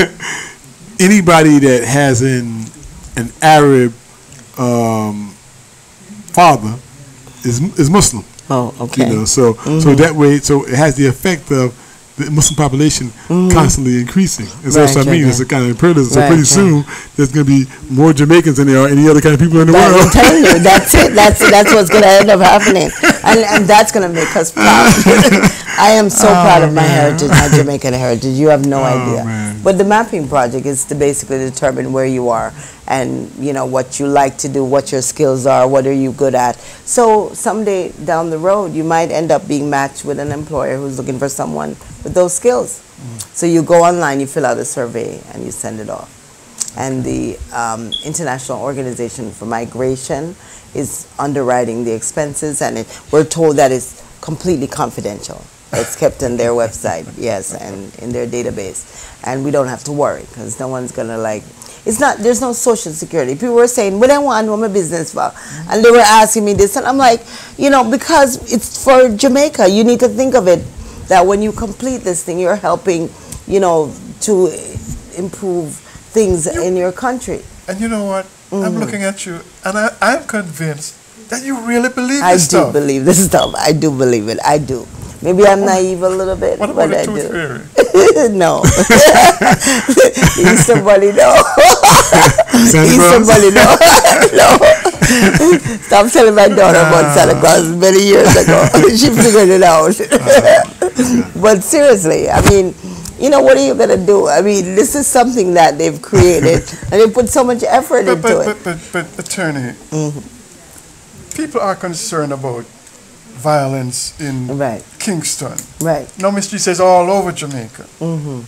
anybody that has an an Arab um, father is is Muslim. Oh, okay. You know, so so that way, so it has the effect of the Muslim population constantly increasing. And so Right, that's what I right, mean. It's a right. kind of imperialism. So Right, pretty right. soon, there's going to be more Jamaicans than there are any other kind of people in the That, I'm world. telling you, that's it. That's that's what's going to end up happening, and and that's going to make us proud. I am so proud of my heritage, my Jamaican heritage. You have no idea. man. But the mapping project is to basically determine where you are, and you know what you like to do, what your skills are, what are you good at. So someday down the road, you might end up being matched with an employer who's looking for someone with those skills. So you go online, you fill out a survey, and you send it off. And the um, International Organization for Migration is underwriting the expenses, and it, we're told that it's completely confidential. It's kept on their website, yes, and in their database. And we don't have to worry, because no one's going to like, it's not, there's no social security. People were saying, what I want to know my business for? And they were asking me this, and I'm like, you know, because it's for Jamaica, you need to think of it that when you complete this thing, you're helping, you know, to improve things in your country. And you know what? I'm looking at you, and I, I'm convinced that you really believe I this do stuff. believe this stuff. I do believe it. I do. Maybe I'm naive a little bit, What about but I the tooth do. fairy? No. Easter Bunny, no. Santa Easter Claus? Bunny, no. No. Stop telling my daughter about Santa Claus many years ago. She figured it out. But seriously, I mean, you know, what are you going to do? I mean, this is something that they've created, and they put so much effort But, into but, it. but, but, but, attorney, people are concerned about violence in Right. Kingston. Right. No, Miss G says all over Jamaica. hmm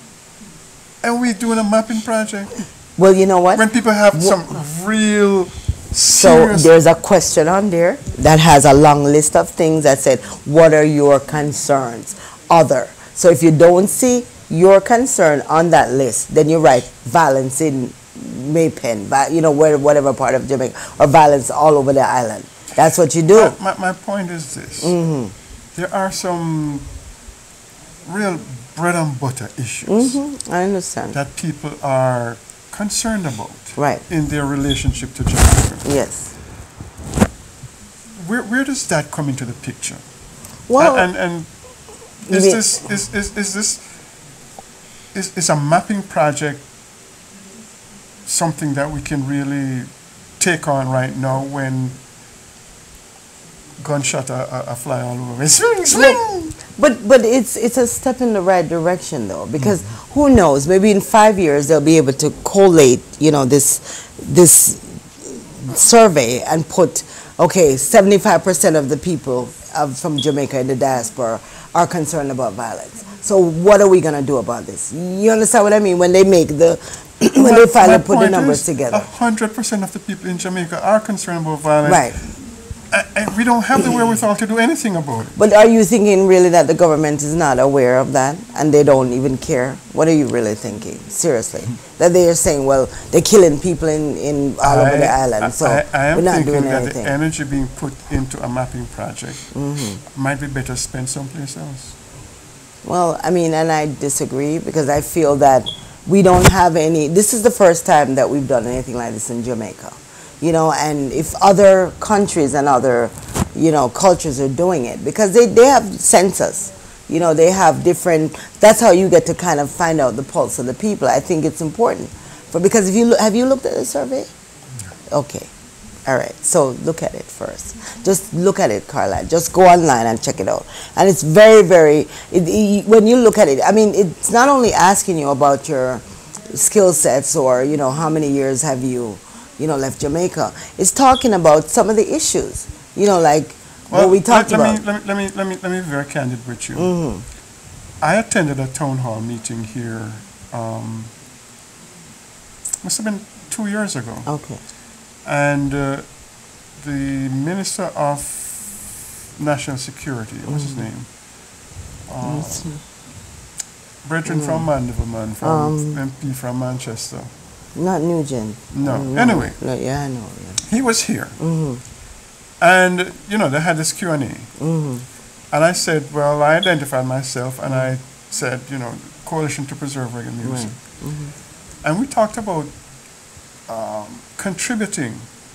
And we doing a mapping project Well, you know what? when people have some real So there's a question on there that has a long list of things that said, what are your concerns? Other. So if you don't see your concern on that list, then you write violence in Maypen, you know, where, whatever part of Jamaica, or violence all over the island. That's what you do. My, my, my point is this. Mm-hmm. There are some real bread and butter issues mm-hmm. I understand. that people are concerned about right. in their relationship to Jamaica. Yes. Where, where does that come into the picture? Well, and, and, and is this is, is, is this is, is a mapping project something that we can really take on right now when gunshot are, are, are fly all over? Swing, swing! But but it's it's a step in the right direction though, because mm-hmm. who knows? Maybe in five years they'll be able to collate, you know, this this survey and put, okay, seventy-five percent of the people of, from Jamaica in the diaspora are concerned about violence. So what are we gonna do about this? You understand what I mean? When they make the when my, they finally put the is, numbers together, a hundred percent of the people in Jamaica are concerned about violence. Right. And we don't have the wherewithal to do anything about it. But are you thinking really that the government is not aware of that and they don't even care? What are you really thinking? Seriously. That they are saying, well, they're killing people in, in all I, over the island, so I, I am we're not thinking doing that anything. the energy being put into a mapping project mm-hmm. might be better spent someplace else. Well, I mean, and I disagree because I feel that we don't have any, this is the first time that we've done anything like this in Jamaica. You know, and if other countries and other, you know, cultures are doing it, because they, they have census, you know, they have different, that's how you get to kind of find out the pulse of the people. I think it's important. For, because if you look, have you looked at the survey? Okay. All right. So look at it first. Just look at it, Carla. Just go online and check it out. And it's very, very, it, it, when you look at it, I mean, it's not only asking you about your skill sets or, you know, how many years have you, you know, left Jamaica. It's talking about some of the issues, you know, like well, what we talked let, about. Let me, let, me, let, me, let me be very candid with you. Mm-hmm. I attended a town hall meeting here, um, must have been two years ago. Okay. And uh, the Minister of National Security, mm-hmm. what's his name? Uh, Brethren mm-hmm. from Mandeville, from um, M P from Manchester. Not Nugent. No. no. Anyway. No, yeah, I know. Yeah. He was here. Mm-hmm. And, you know, they had this Q and A. Mm-hmm. And I said, well, I identified myself and I said, you know, Coalition to Preserve Reggae Music. Right. Mm-hmm. And we talked about um, contributing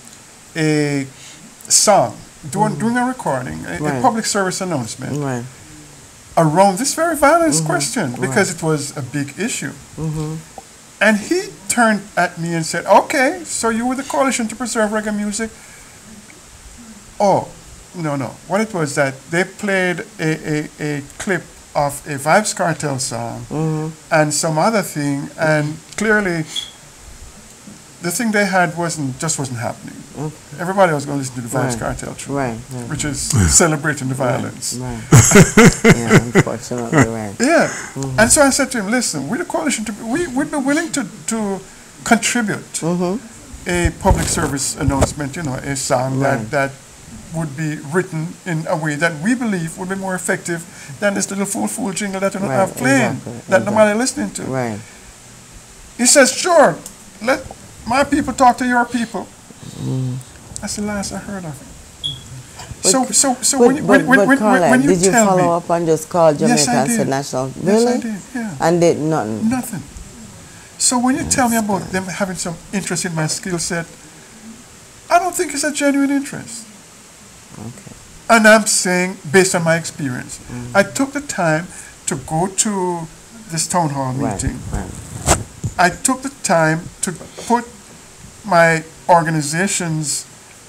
a song, doing, mm-hmm. doing a recording, a, right. a public service announcement right. around this very violence mm-hmm. question because right. it was a big issue. Mm-hmm. And he turned at me and said, okay, so you were the Coalition to Preserve Reggae Music? Oh, no, no. What it was that they played a, a, a clip of a Vibes Cartel song mm-hmm. and some other thing, and clearly the thing they had wasn't just wasn't happening. Okay. Everybody was going to listen to the Vibes right. Cartel tune, right, right. which is celebrating the violence. Right, right. Yeah, unfortunately, right. Yeah, mm-hmm. and so I said to him, listen, we're the coalition, to, we, we'd be willing to, to contribute mm-hmm. a public service announcement, you know, a song right. that, that would be written in a way that we believe would be more effective than this little fool fool jingle that you don't right. have playing, exactly. that exactly. nobody listening to. Right. He says, sure, let my people talk to your people. Mm. That's the last I heard of it. But, so, so, so but, when, you, but, when, when, but Carla, when you did you tell follow me, up and just call Jamaica yes, I and did. said national? Really? Yes, I did. Yeah. And did nothing. Nothing. So when you That's tell me about them having some interest in my skill set, I don't think it's a genuine interest. Okay. And I'm saying, based on my experience, mm-hmm. I took the time to go to this town hall meeting. Right. Right. I took the time to put my organization's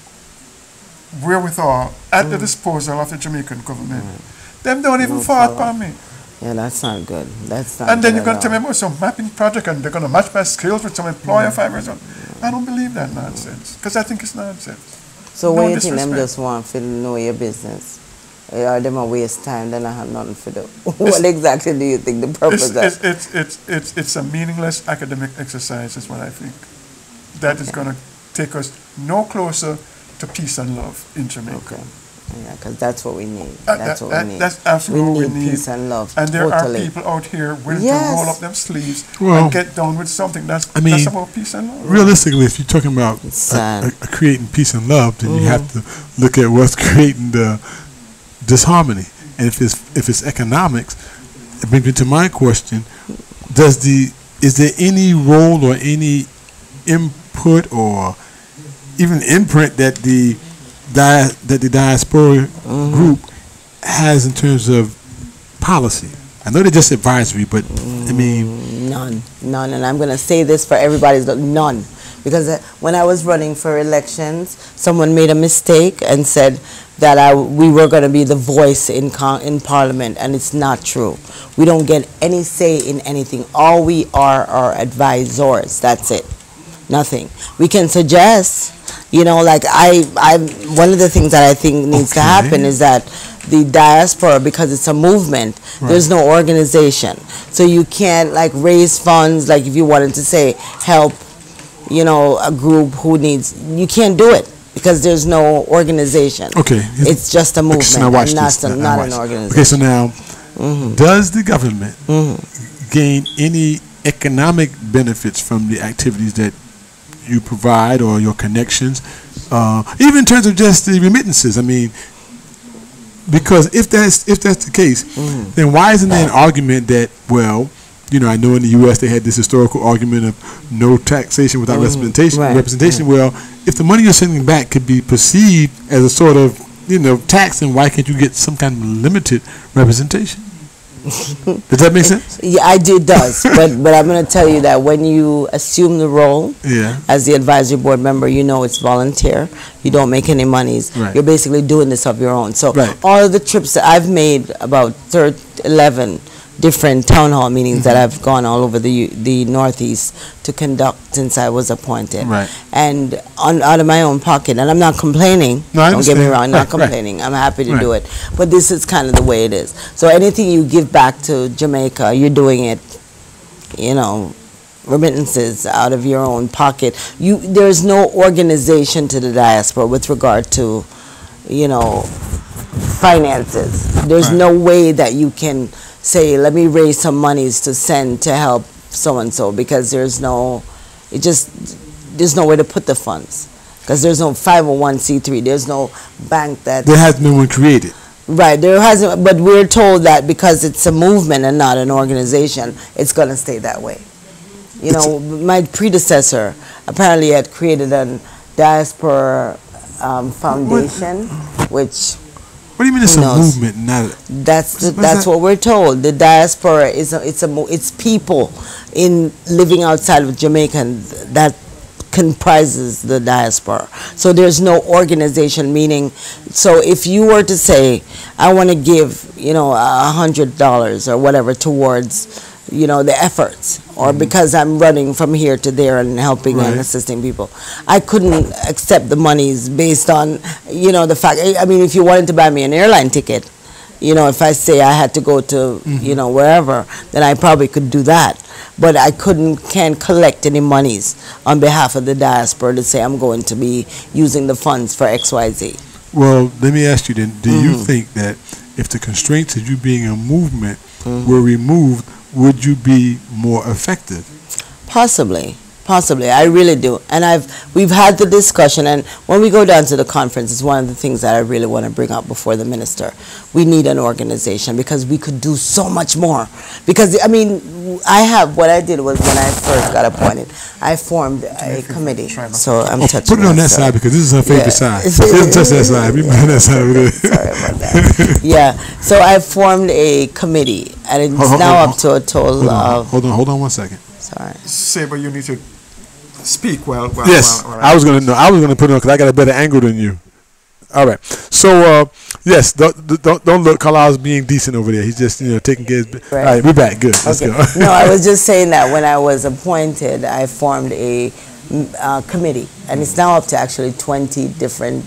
wherewithal at mm. the disposal of the Jamaican government. Mm. Them don't even fall upon me. Yeah, that's not good. That's not And then good you're going at to tell me all. about some mapping project and they're going to match my skills with some employer mm. five years old. I don't believe that nonsense because I think it's nonsense. So no what do you think them disrespect. just want to know your business? Or them a waste time, then I have nothing to do. What exactly do you think the purpose it's, of? it's, it's, it's, it's, it's a meaningless academic exercise is what I think. That okay. is going to take us no closer to peace and love in Jamaica. Okay. Yeah, because that's what we need. Uh, That's that, what that, we need. That's absolutely we what need we need. peace and love. And there totally. are people out here willing Yes. to roll up them sleeves Well, and get down with something that's, I mean, that's about peace and love. Realistically, if you're talking about It's uh, sad. uh, creating peace and love, then Mhm. you have to look at what's creating the disharmony. And if it's if it's economics, it brings me to my question: Does the is there any role or any input or even imprint that the dia- that the diaspora Mm-hmm. group has in terms of policy? I know they're just advisory, but I mean, None, none, and I'm going to say this for everybody's none, because uh, when I was running for elections, someone made a mistake and said that I, we were going to be the voice in con, in Parliament, and it's not true. We don't get any say in anything. All we are are advisors. That's it. Nothing. We can suggest, you know, like I, I. One of the things that I think needs to Okay. happen is that the diaspora, because it's a movement, Right. there's no organization, so you can't like raise funds. Like if you wanted to say help, you know, a group who needs, you can't do it because there's no organization. okay, It's just a movement, So now watch and not, this. a, Now not watch. an organization. Okay, so now, Mhm. does the government Mhm. gain any economic benefits from the activities that you provide or your connections, uh, even in terms of just the remittances? I mean, because if that's if that's the case, Mm-hmm. then why isn't there an argument that, well, you know, I know in the U S they had this historical argument of no taxation without representation. Right. Representation. Well, if the money you're sending back could be perceived as a sort of, you know, tax, then why can't you get some kind of limited representation? Does that make sense? Yeah, I do. It does, but but I'm going to tell you that when you assume the role Yeah. as the advisory board member, you know it's volunteer. You don't make any monies. Right. You're basically doing this of your own. So Right. all of the trips that I've made, about thir- eleven different town hall meetings that I've gone all over the U- the Northeast to conduct since I was appointed. Right. And on out of my own pocket, and I'm not complaining. No, I don't get me understand. wrong, I'm not Right, right. complaining. I'm happy to Right. do it. But this is kind of the way it is. So anything you give back to Jamaica, you're doing it, you know, remittances out of your own pocket. You there's no organization to the diaspora with regard to, you know, finances. There's Right. no way that you can say, let me raise some monies to send to help so and so, because there's no, it just there's no way to put the funds, because there's no five oh one c three. There's no bank that There has been one created. right there hasn't. But we're told that because it's a movement and not an organization, it's going to stay that way. You It's know, my predecessor apparently had created a diaspora um, foundation, which What do you mean it's Who a knows? movement, not a, that's the, What's that's that? what we're told. The diaspora is a, it's a mo- it's people in living outside of Jamaica, and that comprises the diaspora. So there's no organization, meaning, so if you were to say, I want to give, you know, a hundred dollars or whatever towards, you know, the efforts, or because I'm running from here to there and helping Right. and assisting people, I couldn't accept the monies based on, you know, the fact. I mean, if you wanted to buy me an airline ticket, you know, if I say I had to go to, you know, wherever, then I probably could do that. But I couldn't, can't collect any monies on behalf of the diaspora to say I'm going to be using the funds for X Y Z. well, let me ask you then, do you Mhm. think that if the constraints of you being a movement Mhm. were removed, would you be more effective? Possibly, possibly. I really do. And I've we've had the discussion, and when we go down to the conference, it's one of the things that I really want to bring up before the minister. We need an organization because we could do so much more. Because I mean, I have what I did was when I first got appointed, I formed a committee. So I'm Oh, touching put it on that sorry. side because this is her favorite Yeah. side. Don't touch that side. We on that side over there. Sorry about that. Yeah. So I formed a committee, and it's Hold- hold- now hold- up to a total Hold on, of. hold on, hold on one second. Sorry. Say, but you need to speak well. well Yes, well, well, I was gonna know. I was gonna put it on because I got a better angle than you. All right. So uh, yes, don't don't, don't look. Carlisle's being decent over there. He's just you know taking care of his. Right. All right, we're back. Good. Let's Okay. go. No, I was just saying that when I was appointed, I formed a mm, uh, committee, and it's now up to actually twenty different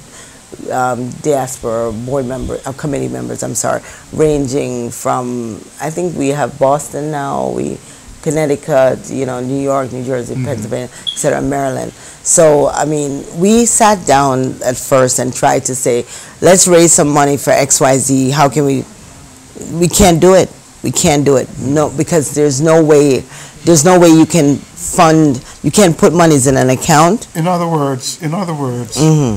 um, diaspora board members, uh, committee members. I'm sorry, ranging from I think we have Boston now. We Connecticut, you know, New York, New Jersey, Mhm. Pennsylvania, et cetera, Maryland. So, I mean, we sat down at first and tried to say, let's raise some money for X Y Z. How can we? We can't do it. We can't do it. No, because there's no way. There's no way you can fund. You can't put monies in an account. In other words, in other words, hmm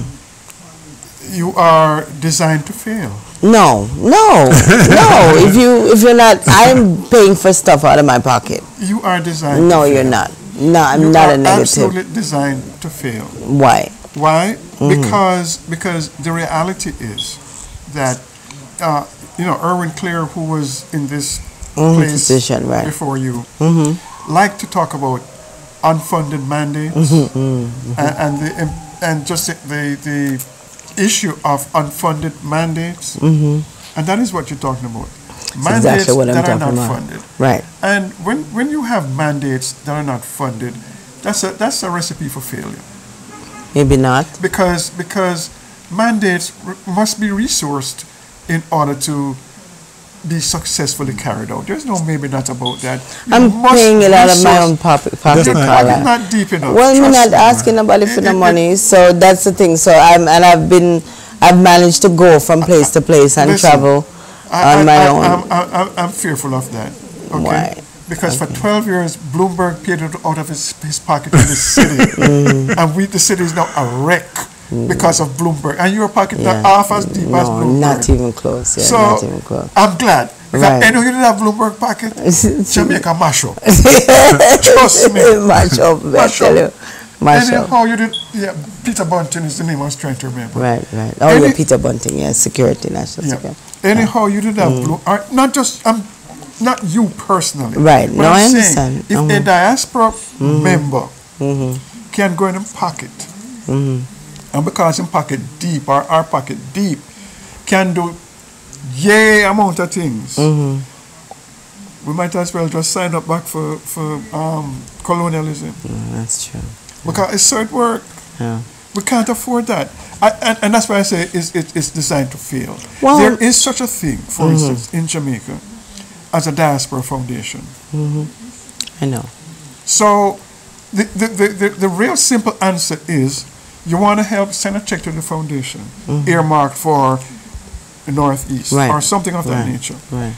you are designed to fail. No, no, no. If you if you're not, I'm paying for stuff out of my pocket. You are designed. No, to you're fail. not. No, I'm you not are a negative. absolutely designed to fail. Why? Why? Mhm. Because because the reality is that uh, you know Erwin Clear, who was in this Mhm, place position, right. before you, Mm-hmm. like to talk about unfunded mandates Mm-hmm. and, and the and just the, the the issue of unfunded mandates, Mm-hmm. and that is what you're talking about. That's Mandates exactly what I'm that are talking not about. funded. Right. And when, when you have mandates that are not funded, that's a that's a recipe for failure. Maybe not. Because because mandates r- must be resourced in order to be successfully carried out. There's no maybe not about that. You I'm must paying it out of my resource- own pocket. pocket Your not- pocket Carla. not deep enough. Well, I'm Trust not me. asking nobody for It- the it- money, so that's the thing. So I'm and I've been, I've managed to go from place to place and Listen, travel I, on my I, I, own. I'm, I'm, I'm fearful of that. Okay? Why? Because for twelve years, Bloomberg paid it out of his, his pocket in the city. Mm. And we, the city is now a wreck because of Bloomberg. And your pocket Yeah. not half as deep as No, Bloomberg. not even close. Yeah, so not even close. I'm glad. Because Right. I know you didn't have Bloomberg pocket. Jamaica mash up. Trust me. Mash up, I Mash tell up. you. Mash up. Anyhow, you did. Yeah, Peter Bunting is the name I was trying to remember. Right, right. Oh, Any- yeah, Peter Bunting, yeah, security, national Yeah. security. Anyhow, you did have Mm. blue. Or not just um, not you personally. Right. But No, I'm I saying, understand. if a Mhm. diaspora member Mm-hmm. can go in a pocket, Mm-hmm. and because in pocket deep or our pocket deep, can do yay amount of things. Mm-hmm. We might as well just sign up back for for um, colonialism Mm, that's true. because it's hard work. Yeah. We can't afford that. I, and, and that's why I say it's, it, it's designed to fail. Well- there is such a thing, for Mhm. instance, in Jamaica, as a diaspora foundation. Mm-hmm. I know. So the, the, the, the, the real simple answer is you want to help, send a check to the foundation, Mhm. earmarked for the Northeast Right. or something of that Right. nature. Right.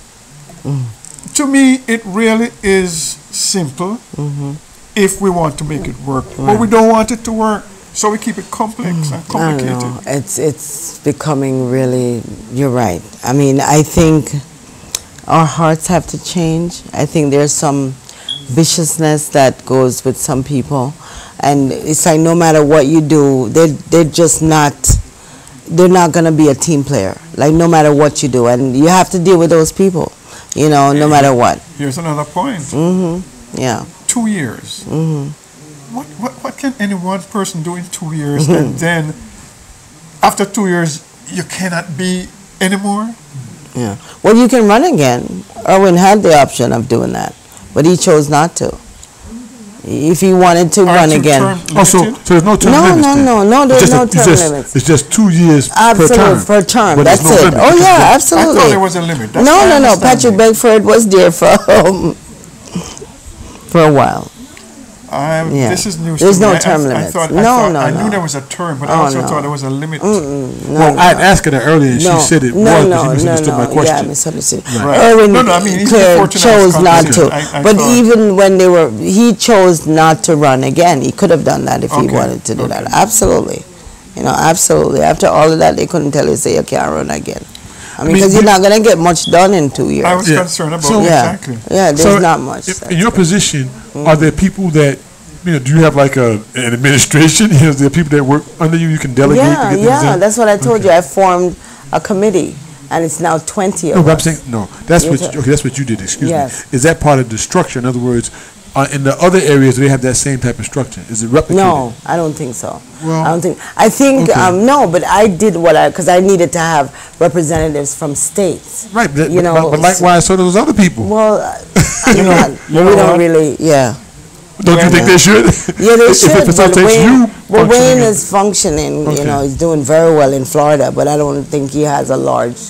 Mm. To me, it really is simple Mm-hmm. if we want to make it work. But Right. we don't want it to work, so we keep it complex and I don't complicated. know. It's it's becoming really. You're right. I mean, I think our hearts have to change. I think there's some viciousness that goes with some people, and it's like no matter what you do, they they're just not. They're not gonna be a team player. Like no matter what you do, and you have to deal with those people. You know, no matter what. Here's another point. Mhm. Yeah. Two years. Mhm. What, what what can any one person do in two years and then after two years you cannot be anymore? Yeah. Well, you can run again. Erwin had the option of doing that, but he chose not to. If he wanted to Aren't run you again. term Oh, so, limited? so there's no term No, limits no, then? no, no, It's there's just no a- it's term just- limits. It's just two years Absolutely, per term. per term. But there's That's no it. limit. Oh It's yeah, just- I absolutely. thought there was a limit. That's no, my no, no. understanding. Patrick Beckford was there for um, for a while. I, Yeah. This is news There's to me. no I- term I, limits. thought, I, No, thought, no, I no. knew there was a term, but I Oh, also no. thought there was a limit. Mm-mm, no, Well, I had no. asked her that earlier, and no, she said it no, was, no, but she no, misunderstood no. my Yeah, question. misunderstood. Right. Erwin No, no, I mean, he's Claire unfortunate I was chose not to, confused. I- I but thought- even when they were, he chose not to run again. He could have done that if he Okay, wanted to do that. okay. Absolutely, you know, absolutely. After all of that, they couldn't tell you say you can't run again. I mean, mean, because you're you- not gonna get much done in two years. I was Yeah. concerned about So- it, yeah, exactly. yeah. There's So, not much. if- that's in your it. position, Mm-hmm. are there people that, you know, do you have like a an administration? You know, is there people that work under you you can delegate? to Yeah, get things yeah. done? That's what I told Okay. you. I formed a committee, and it's now twenty of No, but I'm us. saying no. That's You what. ta- Okay, that's what you did. Excuse Yes. me. Is that part of the structure? In other words, uh, in the other areas, do they have that same type of structure? Is it replicated? No, I don't think so. Well, I don't think. I think okay. um, no, but I did what I because I needed to have representatives from states. Right, but, You but- know, but likewise, so do those other people. Well, I- I'm not. you know we don't what? really. Yeah. Don't you think they should? Yeah, they If should. it But facilitates Wayne, you well, functioning Wayne in- is functioning. Okay. You know, he's doing very well in Florida, but I don't think he has a large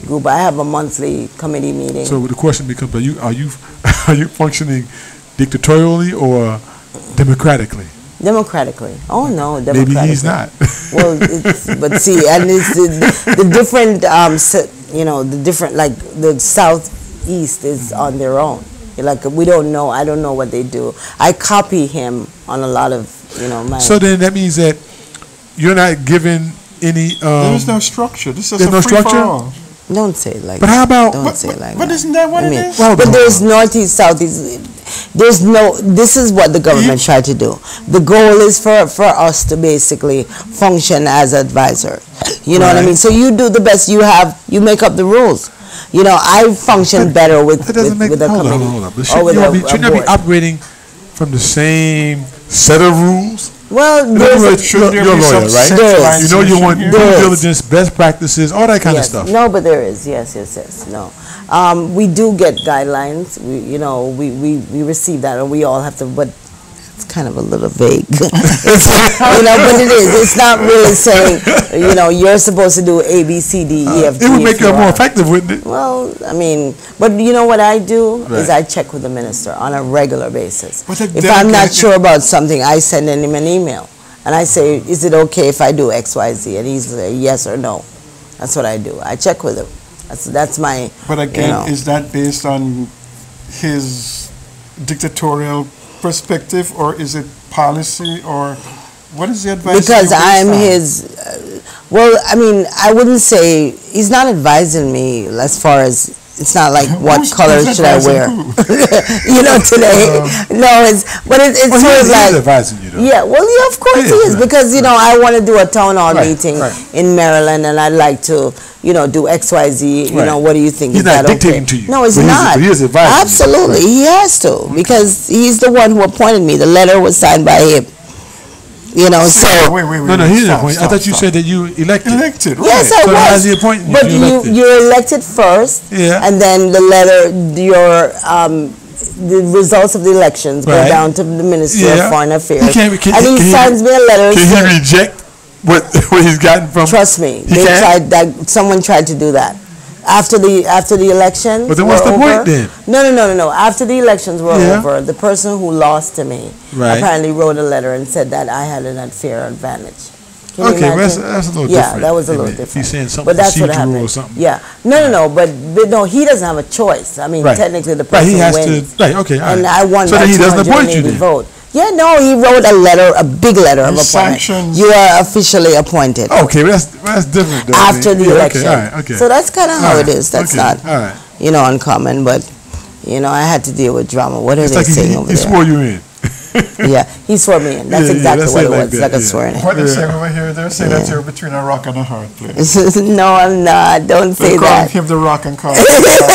group. I have a monthly committee meeting. So the question becomes: Are you are you are you functioning dictatorially or democratically? Democratically. Oh no, democratically. Maybe he's not. Well, it's, but see, and it's the, the different, um, you know, the different, like the southeast is on their own. Like we don't know. I don't know what they do. I copy him on a lot of, you know, my. So then that means that you're not given any. Um, There's no structure. This is there's a no free structure. for all. Don't say it like But that. how about- Don't But, say but, it like but that. isn't that what I it mean, is? Well, but no. there's northeast, southeast. There's no. This is what the government tried to do. The goal is for for us to basically function as advisor. You know what I Right. mean? So you do the best you have. You make up the rules. You know, I function better with That doesn't with, make with a hold on, committee hold on, hold on. But or shouldn't with you a, be, a shouldn't you be board. operating from the same set of rules? Well, In other there's words, a, Should you're, there you're a be lawyer, some right? There is. You know you want centralization due There is. diligence, best practices, all that kind yes. of stuff. No, but there is. Yes, yes, yes. No. Um, we do get guidelines. We, you know, we, we, we receive that, and we all have to. But it's kind of a little vague. It's, you know, but it is. It's not really saying, you know, you're supposed to do A, B, C, D, E, F, G. It would if make you you more are. effective, wouldn't it? Well, I mean, but you know what I do is Right. I check with the minister on a regular basis. But then If again, I'm not it- sure about something, I send him an email. And I say, is it okay if I do X, Y, Z? And he's like, yes or no. That's what I do. I check with him. That's that's my. But again, you know. is that based on his dictatorial perspective, or is it policy, or what is the advice? Because you based I'm on? his. Uh, well, I mean, I wouldn't say he's not advising me as far as. It's not like what Who's- colors who's should I advising wear. who? You know, today. no, it's but it, it's Well, sort he, of is- like. he's advising you, though. Yeah, well, yeah, of course He he is, is, right, because you know I want to do a town hall Right, meeting right. in Maryland, and I'd like to, you know, do X, Y, Z. You Right. know, what do you think? He's is not that dictating okay? to you, No, it's but he's- not. but he is advising you. Absolutely, he has to because he's the one who appointed me. The letter was signed by him. You know, so wait, wait, wait. No, no, wait, he didn't stop, appoint. I stop, thought you stop. said that you elected. Elected, right? yes, I So was. how's he appointing you? But You you elected. you're elected first, Yeah. and then the letter, your um, the results of the elections Right. go down to the Ministry Yeah. of Foreign He Affairs, can't- can- and he can he- signs me a letter. Can saying- he reject what what he's gotten from? Trust me, He they can? tried that. Someone tried to do that after the after the elections. But then what's were the point over- then? No, no, no, no, no. After the elections were Yeah. over, the person who lost to me Right. apparently wrote a letter and said that I had an unfair advantage. Can you Okay, well, that's, imagine? that's a little yeah, different. that was a Isn't little it? different. He's saying something but that's what procedural happened. or something. Yeah, no, no, no. But, but no, he doesn't have a choice. I mean, Right. technically, the Right, person he has wins. to. Right, okay, all And right. I won So by then he doesn't appoint you two hundred eighty then. vote. Yeah, no, he wrote a letter, a big letter of He appointment. sanctions- You are officially appointed. Okay, well, that's that's different. Though, After the yeah, election. Okay, all right, okay. So that's kind of how All it right, is. That's okay, not, all right. you know, uncommon. But, you know, I had to deal with drama. What are It's they like he, saying he, over he there? swore you in. Yeah, he swore me in. That's Yeah, yeah, exactly let's what say it it like was. It's that, like a yeah. swearing in. What they Yeah. say over here, they say that you're between a rock and a hard place. No, I'm not. Don't say They call that. him the rock and call.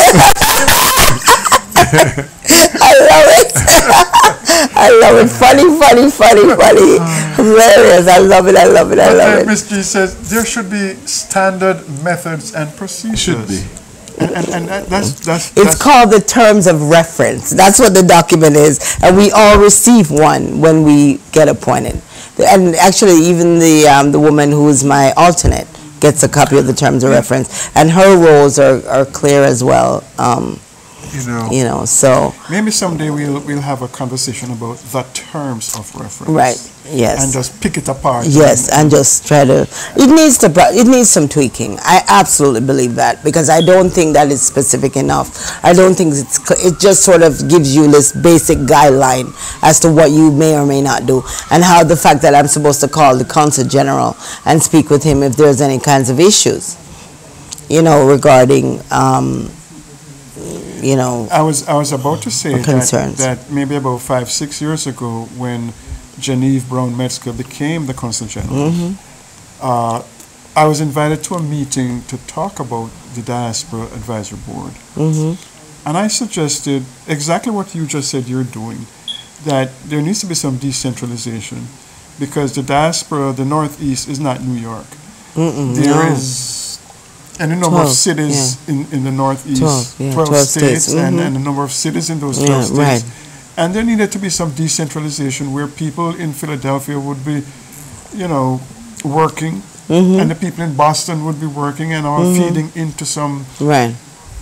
I love it. I love it. Funny, funny, funny, funny. Hilarious. I love it. I love it. I But love then it. Miss G says there should be standard methods and procedures. Should be. And, and, and that- that's that's. It's that's called the terms of reference. That's what the document is, and we all receive one when we get appointed. And actually, even the um, the woman who is my alternate gets a copy of the terms of reference, and her roles are, are clear as well. Um, You know. you know, so maybe someday we'll we'll have a conversation about the terms of reference. right, yes. And just pick it apart. Yes, and just try to. It needs to. pro- It needs some tweaking. I absolutely believe that because I don't think that is specific enough. I don't think it's. cl- It just sort of gives you this basic guideline as to what you may or may not do, and how the fact that I'm supposed to call the consul general and speak with him if there's any kinds of issues, you know, regarding. Um, you know, I was I was about to say Or that, concerns. that maybe about five six years ago when Genevieve Brown Metzger became the consul general, mhm. uh, I was invited to a meeting to talk about the Diaspora Advisory Board, Mhm. and I suggested exactly what you just said you're doing, that there needs to be some decentralization, because the diaspora, the Northeast, is not New York. Mm-mm, There no. is any number of twelve, cities in, in the Northeast, twelve, yeah, twelve, twelve states, states, and, mhm. and a number of cities in those Yeah, twelve states. right. And there needed to be some decentralization where people in Philadelphia would be, you know, working mm-hmm. and the people in Boston would be working and all mm-hmm. feeding into some. Right.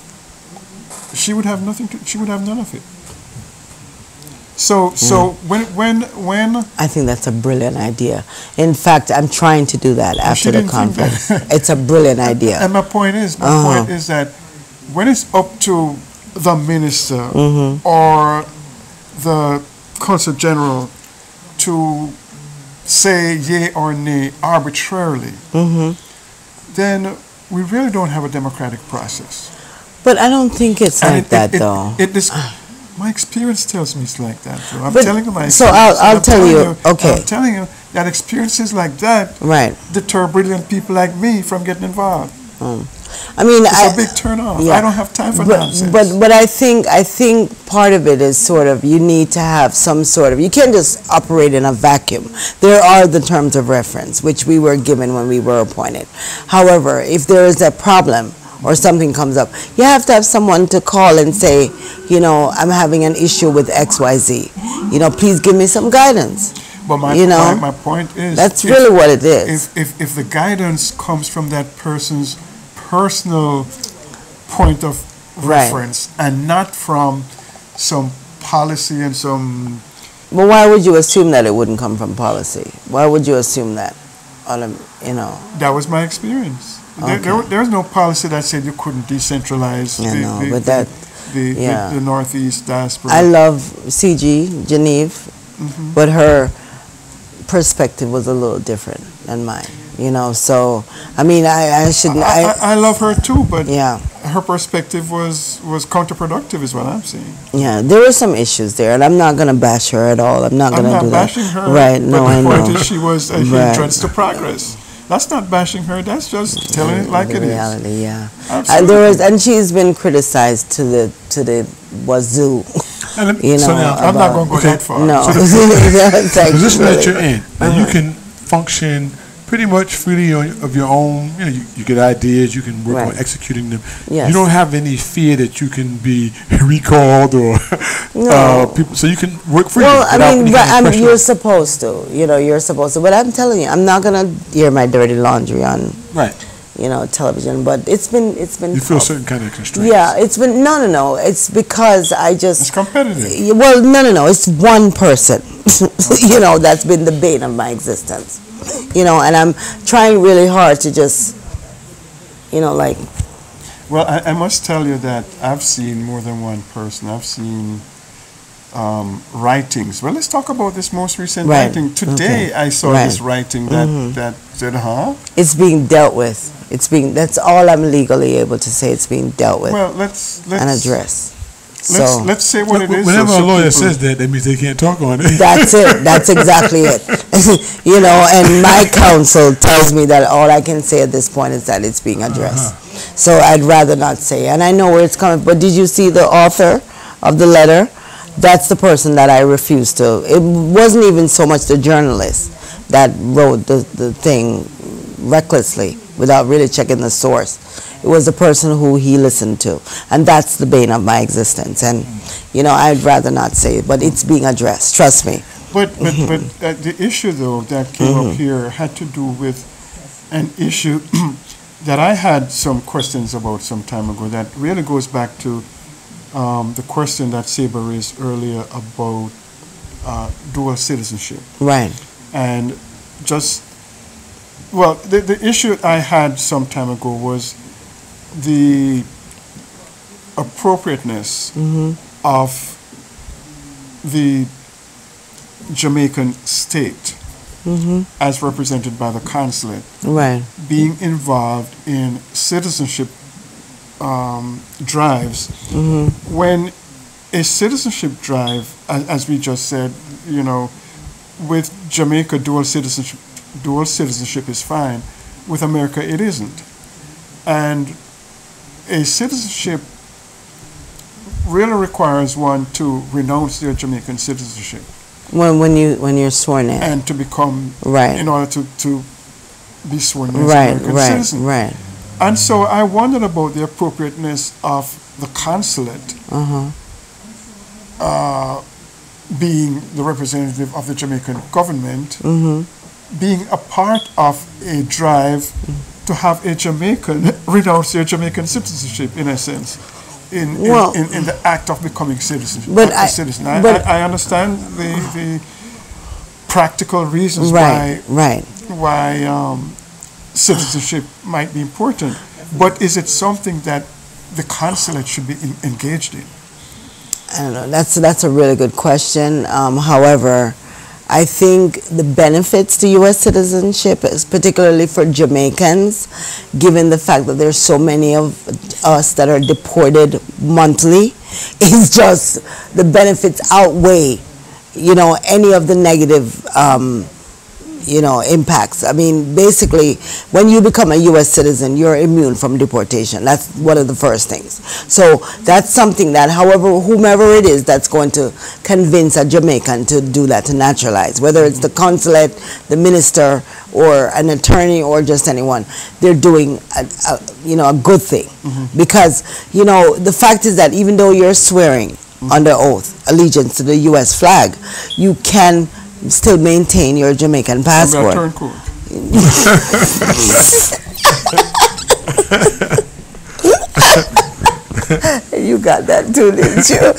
She would have nothing. To, she would have none of it. So, so mm. when, when, when. I think that's a brilliant idea. In fact, I'm trying to do that after the conference. It's a brilliant idea. And my point is, my uh-huh. point is that when it's up to the minister mm-hmm. or the consul general to say yea or nay arbitrarily, mm-hmm. then we really don't have a democratic process. But I don't think it's and like it, that, it, though. It, it, this, my experience tells me it's like that. Though. I'm but, telling you my experience. So I'll, I'll tell you, you, okay. I'm telling you that experiences like that right. deter brilliant people like me from getting involved. Mm. I mean, it's I, a big turn off. Yeah. I don't have time for but, nonsense. But but I think I think part of it is sort of you need to have some sort of you can't just operate in a vacuum. There are the terms of reference which we were given when we were appointed. However, if there is a problem or something comes up, you have to have someone to call and say, you know, I'm having an issue with X Y Z. You know, please give me some guidance. But my, you know, my, my point is that's if, really what it is. If, if if the guidance comes from that person's personal point of reference right. and not from some policy and some. But why would you assume that it wouldn't come from policy? Why would you assume that? On a, you know. That was my experience. Okay. There, there, there was no policy that said you couldn't decentralize I the, know, the, but that, the, yeah. the, the Northeast diaspora. I love C G, Genevieve, mm-hmm. but her perspective was a little different than mine. You know, so I mean, I, I shouldn't. I, I, I love her too, but yeah, her perspective was was counterproductive, is what I'm saying. Yeah, there were some issues there, and I'm not gonna bash her at all. I'm not gonna I'm not do bashing that. her, right? But No, the I know. point is, she was a right. hindrance to progress. That's not bashing her. That's just telling it like the it reality, is. Yeah, Absolutely. and there was, and she's been criticized to the to the wazoo. And you know, so now, I'm not going to go okay. that far. No, so the, the position that you're in, and uh-huh. you can function pretty much freely on, of your own. You know, you, you get ideas, you can work right. on executing them. Yes. You don't have any fear that you can be recalled or no. uh, people. So you can work freely. Well, I mean, but I mean you're supposed to. You know, you're supposed to. But I'm telling you, I'm not gonna air my dirty laundry on. Right. You know, television. But it's been, it's been. You feel tough. certain kind of constraints. Yeah, it's been no, no, no. It's because I just. It's competitive. Well, no, no, no. It's one person. You know, that's been the bane of my existence. You know, and I'm trying really hard to just, you know, like. Well, I, I must tell you that I've seen more than one person. I've seen um, writings. Well, let's talk about this most recent right. writing. Today, okay. I saw right. this writing that mm-hmm. that said, "Huh." It's being dealt with. It's being. That's all I'm legally able to say. It's being dealt with. Well, let's let's and addressed. Let's, so let's say what it is. Whenever so a lawyer says that, that means they can't talk on it. That's it. That's exactly it. You know, and my counsel tells me that all I can say at this point is that it's being addressed. Uh-huh. So I'd rather not say. And I know where it's coming. But did you see the author of the letter? That's the person that I refused to. It wasn't even so much the journalist that wrote the, the thing recklessly without really checking the source. It was the person who he listened to. And that's the bane of my existence. And, you know, I'd rather not say it, but it's being addressed. Trust me. But but, but uh, the issue, though, that came mm-hmm. up here had to do with an issue that I had some questions about some time ago that really goes back to um, the question that Saber raised earlier about uh, dual citizenship. Right. And just, well, the, the issue I had some time ago was the appropriateness mm-hmm. of the Jamaican state mm-hmm. as represented by the consulate right. being involved in citizenship um, drives mm-hmm. when a citizenship drive, as, as we just said, you know, with Jamaica dual citizenship dual citizenship is fine, with America it isn't. And a citizenship really requires one to renounce their Jamaican citizenship. When when you when you're sworn in. And to become right. in order to, to be sworn in as right, an American right, citizen. Right. And so I wondered about the appropriateness of the consulate uh-huh. uh, being the representative of the Jamaican government mm-hmm. being a part of a drive to have a Jamaican renounce their Jamaican citizenship, in a sense, in in, Well, in, in the act of becoming citizen. But a I- citizen. I, but- I, I understand the, the practical reasons Right, why right. why um, citizenship might be important, but is it something that the consulate should be in, engaged in? I don't know. That's that's a really good question. Um, however, I think the benefits to U S citizenship, is particularly for Jamaicans, given the fact that there's so many of us that are deported monthly, is just the benefits outweigh, you know, any of the negative, um, you know, impacts. I mean, basically, when you become a U S citizen, you're immune from deportation. That's one of the first things. So that's something that, however, whomever it is that's going to convince a Jamaican to do that, to naturalize, whether it's the consulate, the minister, or an attorney, or just anyone, they're doing, a, a, you know, a good thing. Mm-hmm. Because, you know, the fact is that even though you're swearing mm-hmm. under oath allegiance to the U S flag, you can still maintain your Jamaican passport. Turn cool. You got that too, didn't you?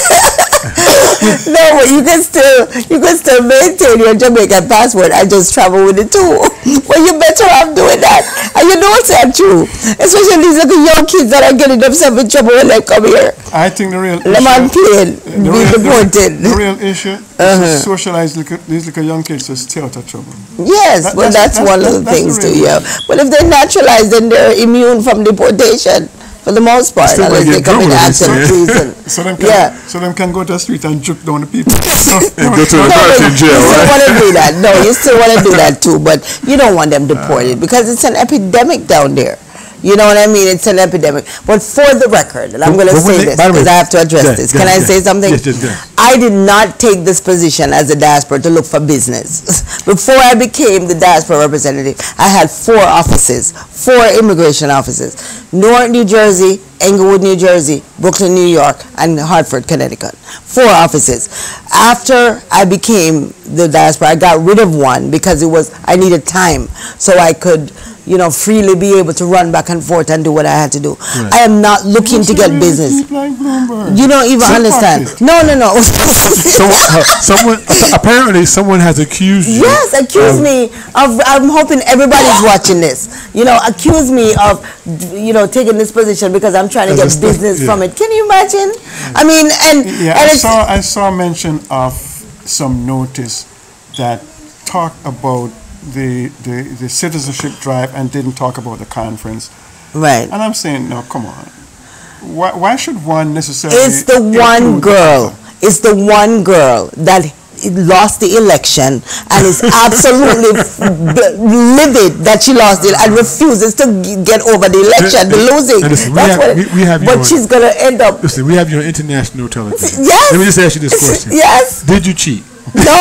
No, but you can still you can still maintain your Jamaican passport and just travel with it too. Well, you better off doing that. And you know it's not true. Especially these little young kids that are getting themselves in trouble when they come here. I think the real Them on issue, plane, the be real, deported. the, the real issue is Uh-huh. to socialize little, these little young kids to stay out of trouble. Yes, That- well, that's- that's, that's- one of the that's- things that's too, the real yeah. But if they're naturalized, then they're immune from deportation for the most part, Still unless might they get commit trouble, acts of they say. treason. So them can, Yeah. so them can go to the street and juke down the people. And go to the No, but authority in jail, you still right? want to do that. No, you still want to do that too, but you don't want them deported because it's an epidemic down there. You know what I mean? It's an epidemic. But for the record, and I'm But- going to but when say they- this by the way, because I have to address yeah, this. yeah, Can I yeah. say something? Yes, yes, yes. I did not take this position as a diaspora to look for business. Before I became the diaspora representative, I had four offices, four immigration offices. Newark, New Jersey, Englewood, New Jersey, Brooklyn, New York, and Hartford, Connecticut. Four offices. After I became the diaspora, I got rid of one because it was, I needed time so I could, you know, freely be able to run back and forth and do what I had to do. Right. I am not looking to get business. Like Bloomberg. You don't even Sit understand. pocket. No, no, no. Someone, uh, someone apparently someone has accused you. Yes, accuse of- me of, I'm hoping everybody's watching this. You know, accuse me of, you know, taking this position because I'm trying to As a get stu- business yeah. from it. Can you imagine? I mean, and, Yeah, and I it's, saw I saw mention of some notice that talked about the, the the citizenship drive and didn't talk about the conference. right. And I'm saying, no, come on. Why, why should one necessarily? It's the one include- girl. It's the one girl that lost the election and is absolutely f- b- livid that she lost it and refuses to g- get over the election, the losing. And listen, we That's have- what it- we- we have you but on- she's gonna end up. Listen, we have you on international television. Yes. Let me just ask you this question. Yes. Did you cheat? No.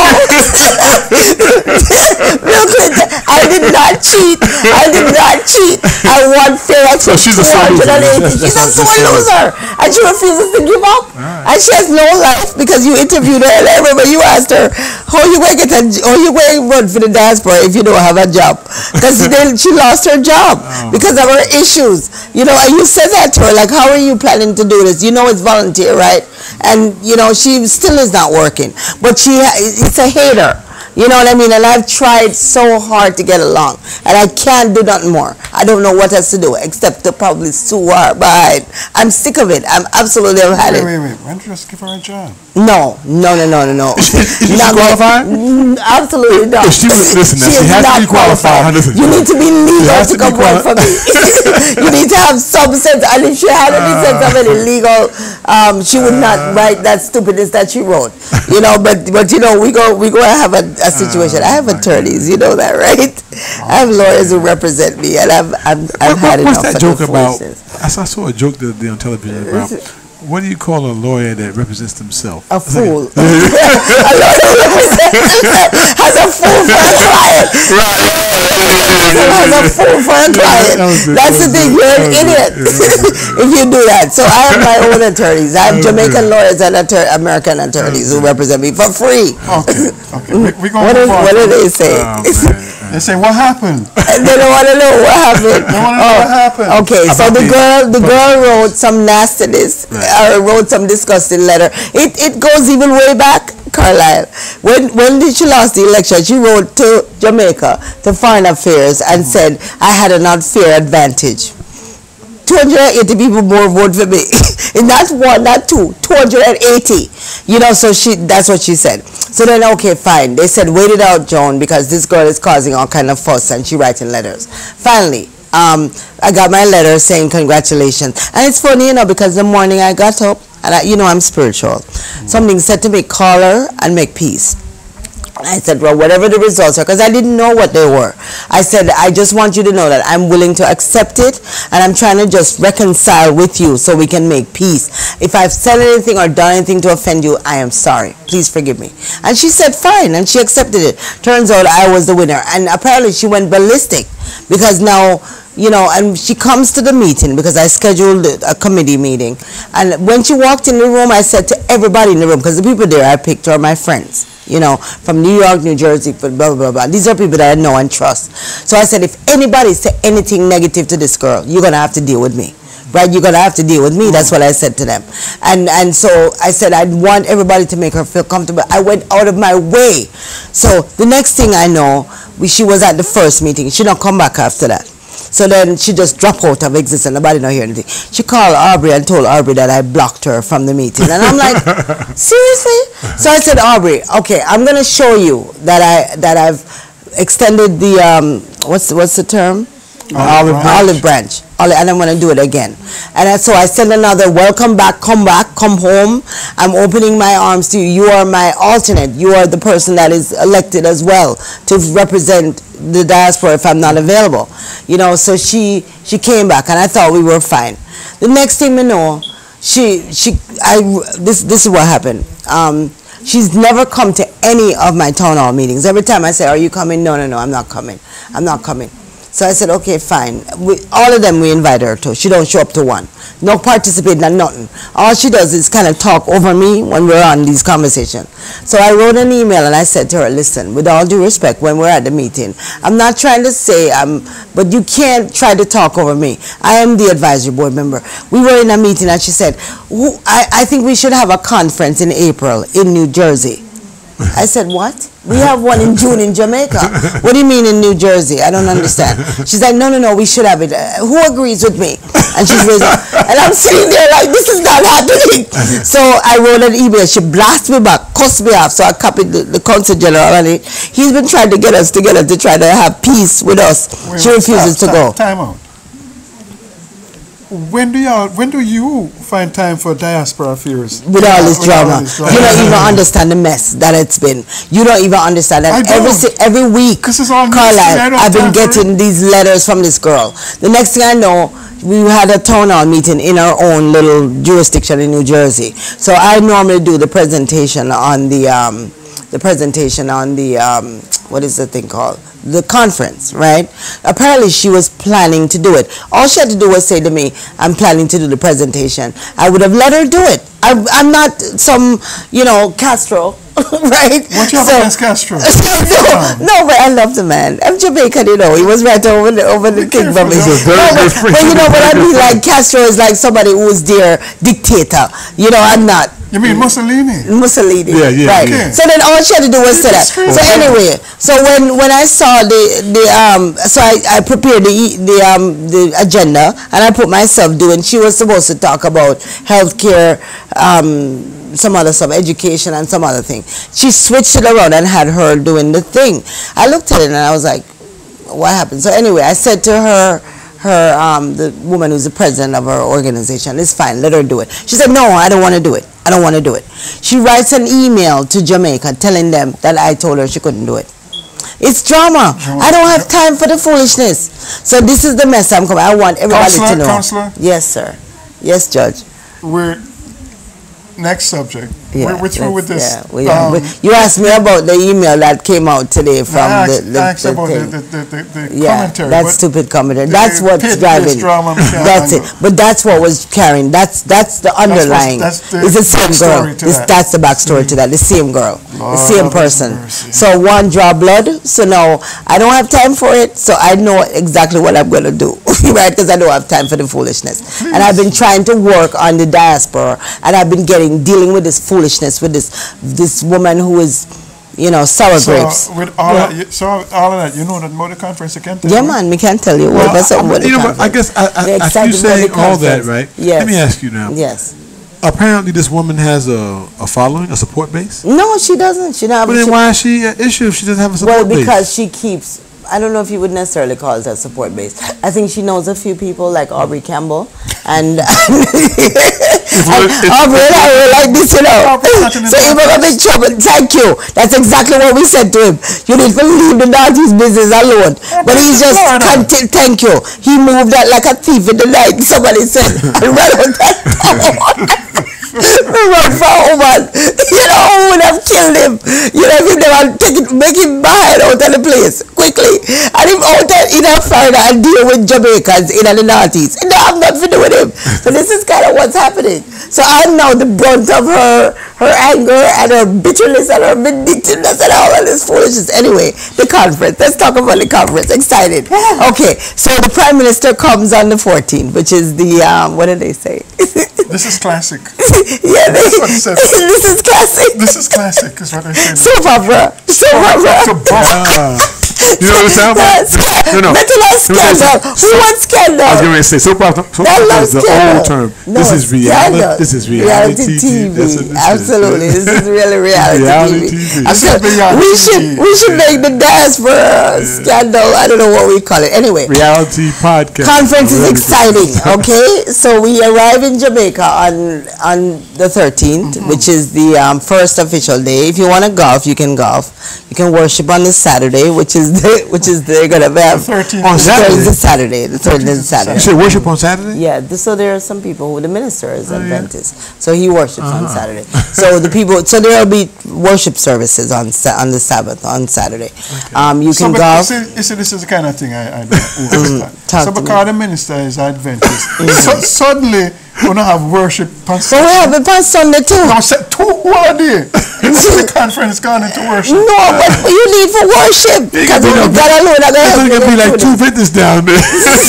Bill Clinton, I did not cheat. I did not cheat. I won fair So she's a sore loser. two hundred eighty. That's- She's a that's- sore that's- loser. And she refuses to give up. And she has no life because you interviewed her and I remember you asked her, how you going to get a, how you going to run for the diaspora if you don't have a job? Because then she lost her job because of her issues. You know, and you said that to her, like, how are you planning to do this? You know it's volunteer, right? And, you know, she still is not working. But she, it's a hater. You know what I mean? And I've tried so hard to get along. And I can't do nothing more. I don't know what else to do except to probably sue her behind. I'm sick of it. I'm absolutely, I've had Wait, it. wait, wait. Why don't you just give her a job? No, no, no, no, no, no. Is she, is she Not like- qualified? Mm, absolutely not. If she was- listen, now, She she is has to not be qualified. Listen, You need to be legal has to to be come work for quali- me. You need to have some sense. And if she had any sense of any legal, um, she would not write that stupidness that she wrote. You know, but but you know, we go we go and have a, a situation. I have attorneys, you know that, right? I have lawyers who represent me, and I've I've, I've What- had what's enough that of joke the about? foolishness. I saw, I saw a joke the other day on television about what do you call a lawyer that represents himself? A fool. A lawyer has a fool for a client. Right. Has a fool for a client. That's the thing. You're an idiot if you do that. So I have my own attorneys. I have Jamaican lawyers and attor- American attorneys who represent me for free. Okay. Okay. We, we what, is, what do they say? Oh, they say, what happened? They don't want to know what happened. They want to know oh, what happened. Okay, so the girl, the girl wrote some nastiness. Right. Uh, wrote some disgusting letter. It it goes even way back, Carlisle. When when did she lost the election? She wrote to Jamaica, to Foreign Affairs, and mm-hmm. said I had an unfair advantage. two hundred eighty people more vote for me. And not one, not two, two hundred eighty. You know, so she that's what she said. So then, okay, fine. They said, wait it out, Joan, because this girl is causing all kind of fuss and she writing letters. Finally, um, I got my letter saying congratulations. And it's funny, you know, because the morning I got up, and I, you know I'm spiritual. Mm-hmm. Something said to me, call her and make peace. I said, well, whatever the results are, because I didn't know what they were. I said, I just want you to know that I'm willing to accept it, and I'm trying to just reconcile with you so we can make peace. If I've said anything or done anything to offend you, I am sorry. Please forgive me. And she said, fine, and she accepted it. Turns out I was the winner. And apparently she went ballistic, because now, you know, and she comes to the meeting because I scheduled a committee meeting. And when she walked in the room, I said to everybody in the room, because the people there I picked are my friends, you know, from New York, New Jersey, blah, blah, blah, blah. These are people that I know and trust. So I said, if anybody say anything negative to this girl, you're going to have to deal with me. Right? You're going to have to deal with me. That's what I said to them. And and so I said, I want everybody to make her feel comfortable. I went out of my way. So the next thing I know, we, she was at the first meeting. She don't come back after that. So then she just dropped out of existence. Nobody don't hear anything. She called Aubrey and told Aubrey that I blocked her from the meeting. And I'm like, seriously? So I said, Aubrey, okay, I'm going to show you that, I, that I've extended the, um, what's, what's the term? Olive, olive branch. Olive branch. And I'm going to do it again. And so I sent another, welcome back, come back, come home. I'm opening my arms to you. You are my alternate. You are the person that is elected as well to represent the diaspora if I'm not available. You know, so she she came back and I thought we were fine. The next thing we know, she, she, I, this, this is what happened. Um, she's never come to any of my town hall meetings. Every time I say, are you coming? No, no, no, I'm not coming. I'm not coming. So I said, okay, fine. We, all of them we invite her to. She don't show up to one. No participating and nothing. All she does is kind of talk over me when we're on these conversations. So I wrote an email and I said to her, listen, with all due respect, when we're at the meeting, I'm not trying to say, um, but you can't try to talk over me. I am the advisory board member. We were in a meeting and she said, I, I think we should have a conference in April in New Jersey. I said, what? We have one in June in Jamaica. What do you mean in New Jersey? I don't understand. She's like, no, no, no, we should have it. Uh, who agrees with me? And she's raising, and I'm sitting there like, this is not happening. So I wrote an email. She blasted me back, cussed me off. So I copied the, the consul general on it. He's been trying to get us together to try to have peace with us. Wait, she refuses stop, to stop, go. Time out. When do y'all? When do you find time for diaspora affairs? With all this drama, all this drama. You don't even understand the mess that it's been. You don't even understand that every every week, Carlisle, I've been getting these letters from this girl. The next thing I know, we had a town hall meeting in our own little jurisdiction in New Jersey. So I normally do the presentation on the um, the presentation on the um, what is the thing called? The conference, right? Apparently she was planning to do it. All she had to do was say to me, I'm planning to do the presentation. I would have let her do it. I, I'm not some, you know, Castro, right? What you have so, against Castro? no, no, but I love the man. I'm Jamaican, you know. He was right over the, over the king from me. No, but, but you know what I mean? Like Castro is like somebody who's their dictator. You know, I'm not. You mean Mussolini? Mussolini. Yeah, yeah. Right. Okay. So then all she had to do was say that. So anyway, so when, when I saw the the um, so I, I prepared the the um the agenda and I put myself doing. She was supposed to talk about healthcare, um, some other stuff, education, and some other thing. She switched it around and had her doing the thing. I looked at it and I was like, what happened? So anyway, I said to her. her, um, the woman who's the president of her organization, it's fine, let her do it. She said, no, I don't want to do it. I don't want to do it. She writes an email to Jamaica telling them that I told her she couldn't do it. It's drama. drama. I don't have time for the foolishness. So this is the mess I'm coming. I want everybody Counselor, to know. Counselor? Yes, sir. Yes, Judge. We're, next subject. Yeah, we're, we're through with this. Yeah, we, um, we, you asked me about the email that came out today from I the, asked, the, I asked the about thing. the, the, the, the Yeah, commentary. that but stupid commentary. the That's what's pit- driving. this drama we can't That's it. handle. But that's what was carrying. That's that's the underlying. that's the it's the same girl. backstory to It's, that. that's the backstory to that. The same girl. Lord the same have person. mercy. So one draw blood. So now I don't have time for it. So I know exactly what I'm gonna do, right? Because I don't have time for the foolishness. Please. And I've been trying to work on the diaspora, and I've been getting dealing with this foolishness with this this woman who is, you know, sour So grapes. with all Yeah. that, you- so all of that, you know that about the conference again? Yeah, man, we can't tell you. Well, What's up I, with the you know, but I conference? guess I, I, We're after excited you about say the all that, conference. right? Yes. Let me ask you now. Yes. Apparently, this woman has a, a following, a support base. No, she doesn't. She don't have. But then she- why is she an issue if she doesn't have a support well, base? because she keeps. I don't know if you would necessarily call it a support base. I think she knows a few people like Aubrey Campbell and, and Aubrey and I were like this, you know. So he was in big trouble. Thank you. That's exactly what we said to him. You need to leave the Naughty's business alone. But he's just conti- thank you. He moved out like a thief in the night. Somebody said, and ran out that run for a woman. You know, who would have killed him? You know, if they were taking, make him behind out of the place quickly. And him out there in Florida and deal with Jamaicans in the Northeast. It don't have nothing to do with him. So this is kind of what's happening. So I'm now the brunt of her her anger and her bitterness and her vindictiveness and all of this foolishness. Anyway, the conference. Let's talk about the conference. Excited. Okay, so the Prime Minister comes on the fourteenth, which is the, um, what did they say? This is classic. Yeah, they, That's what it says. this is classic. This is classic, is what I say. Soap opera. Soap opera. So Ah. You know what I'm That's saying? No, no. Mental health Let me tell you scandal. something. Who wants I was scandal? going to say, soap opera, soap That opera loves is the scandal. old term. No, this is reality. scandal. This is reality, Reality T V. T V. That's what this Absolutely. is. This is really reality, Reality T V. T V. I'm This sure is beyond we T V. should we should make the diaspora scandal. I don't know what we call it. Anyway. Reality podcast. Conference is Reality exciting, okay? So we arrive in Jamaica on on the thirteenth, Mm-hmm. which is the um, first official day. If you want to golf, you can golf. You can worship on the Saturday, which is the which is they're gonna have thirteenth. On the third is Saturday? a Saturday. The third is a You Saturday. said worship on Saturday? Yeah, th- so there are some people who the minister is Oh, yeah. Adventist, so he worships on Uh-huh. Saturday. So the people, so there will be worship services on sa- on the Sabbath on Saturday. Um, you So, can but golf. you see, you see, this is the kind of thing I, I don't understand. Talk So to me. because the minister is Adventist, so suddenly we don't have worship on So we have it on Sunday too. No, say, two, who are they? The conference gone into worship. No, but you need for worship. Because be only no- God alone are There's going going to be like to two fifties down there.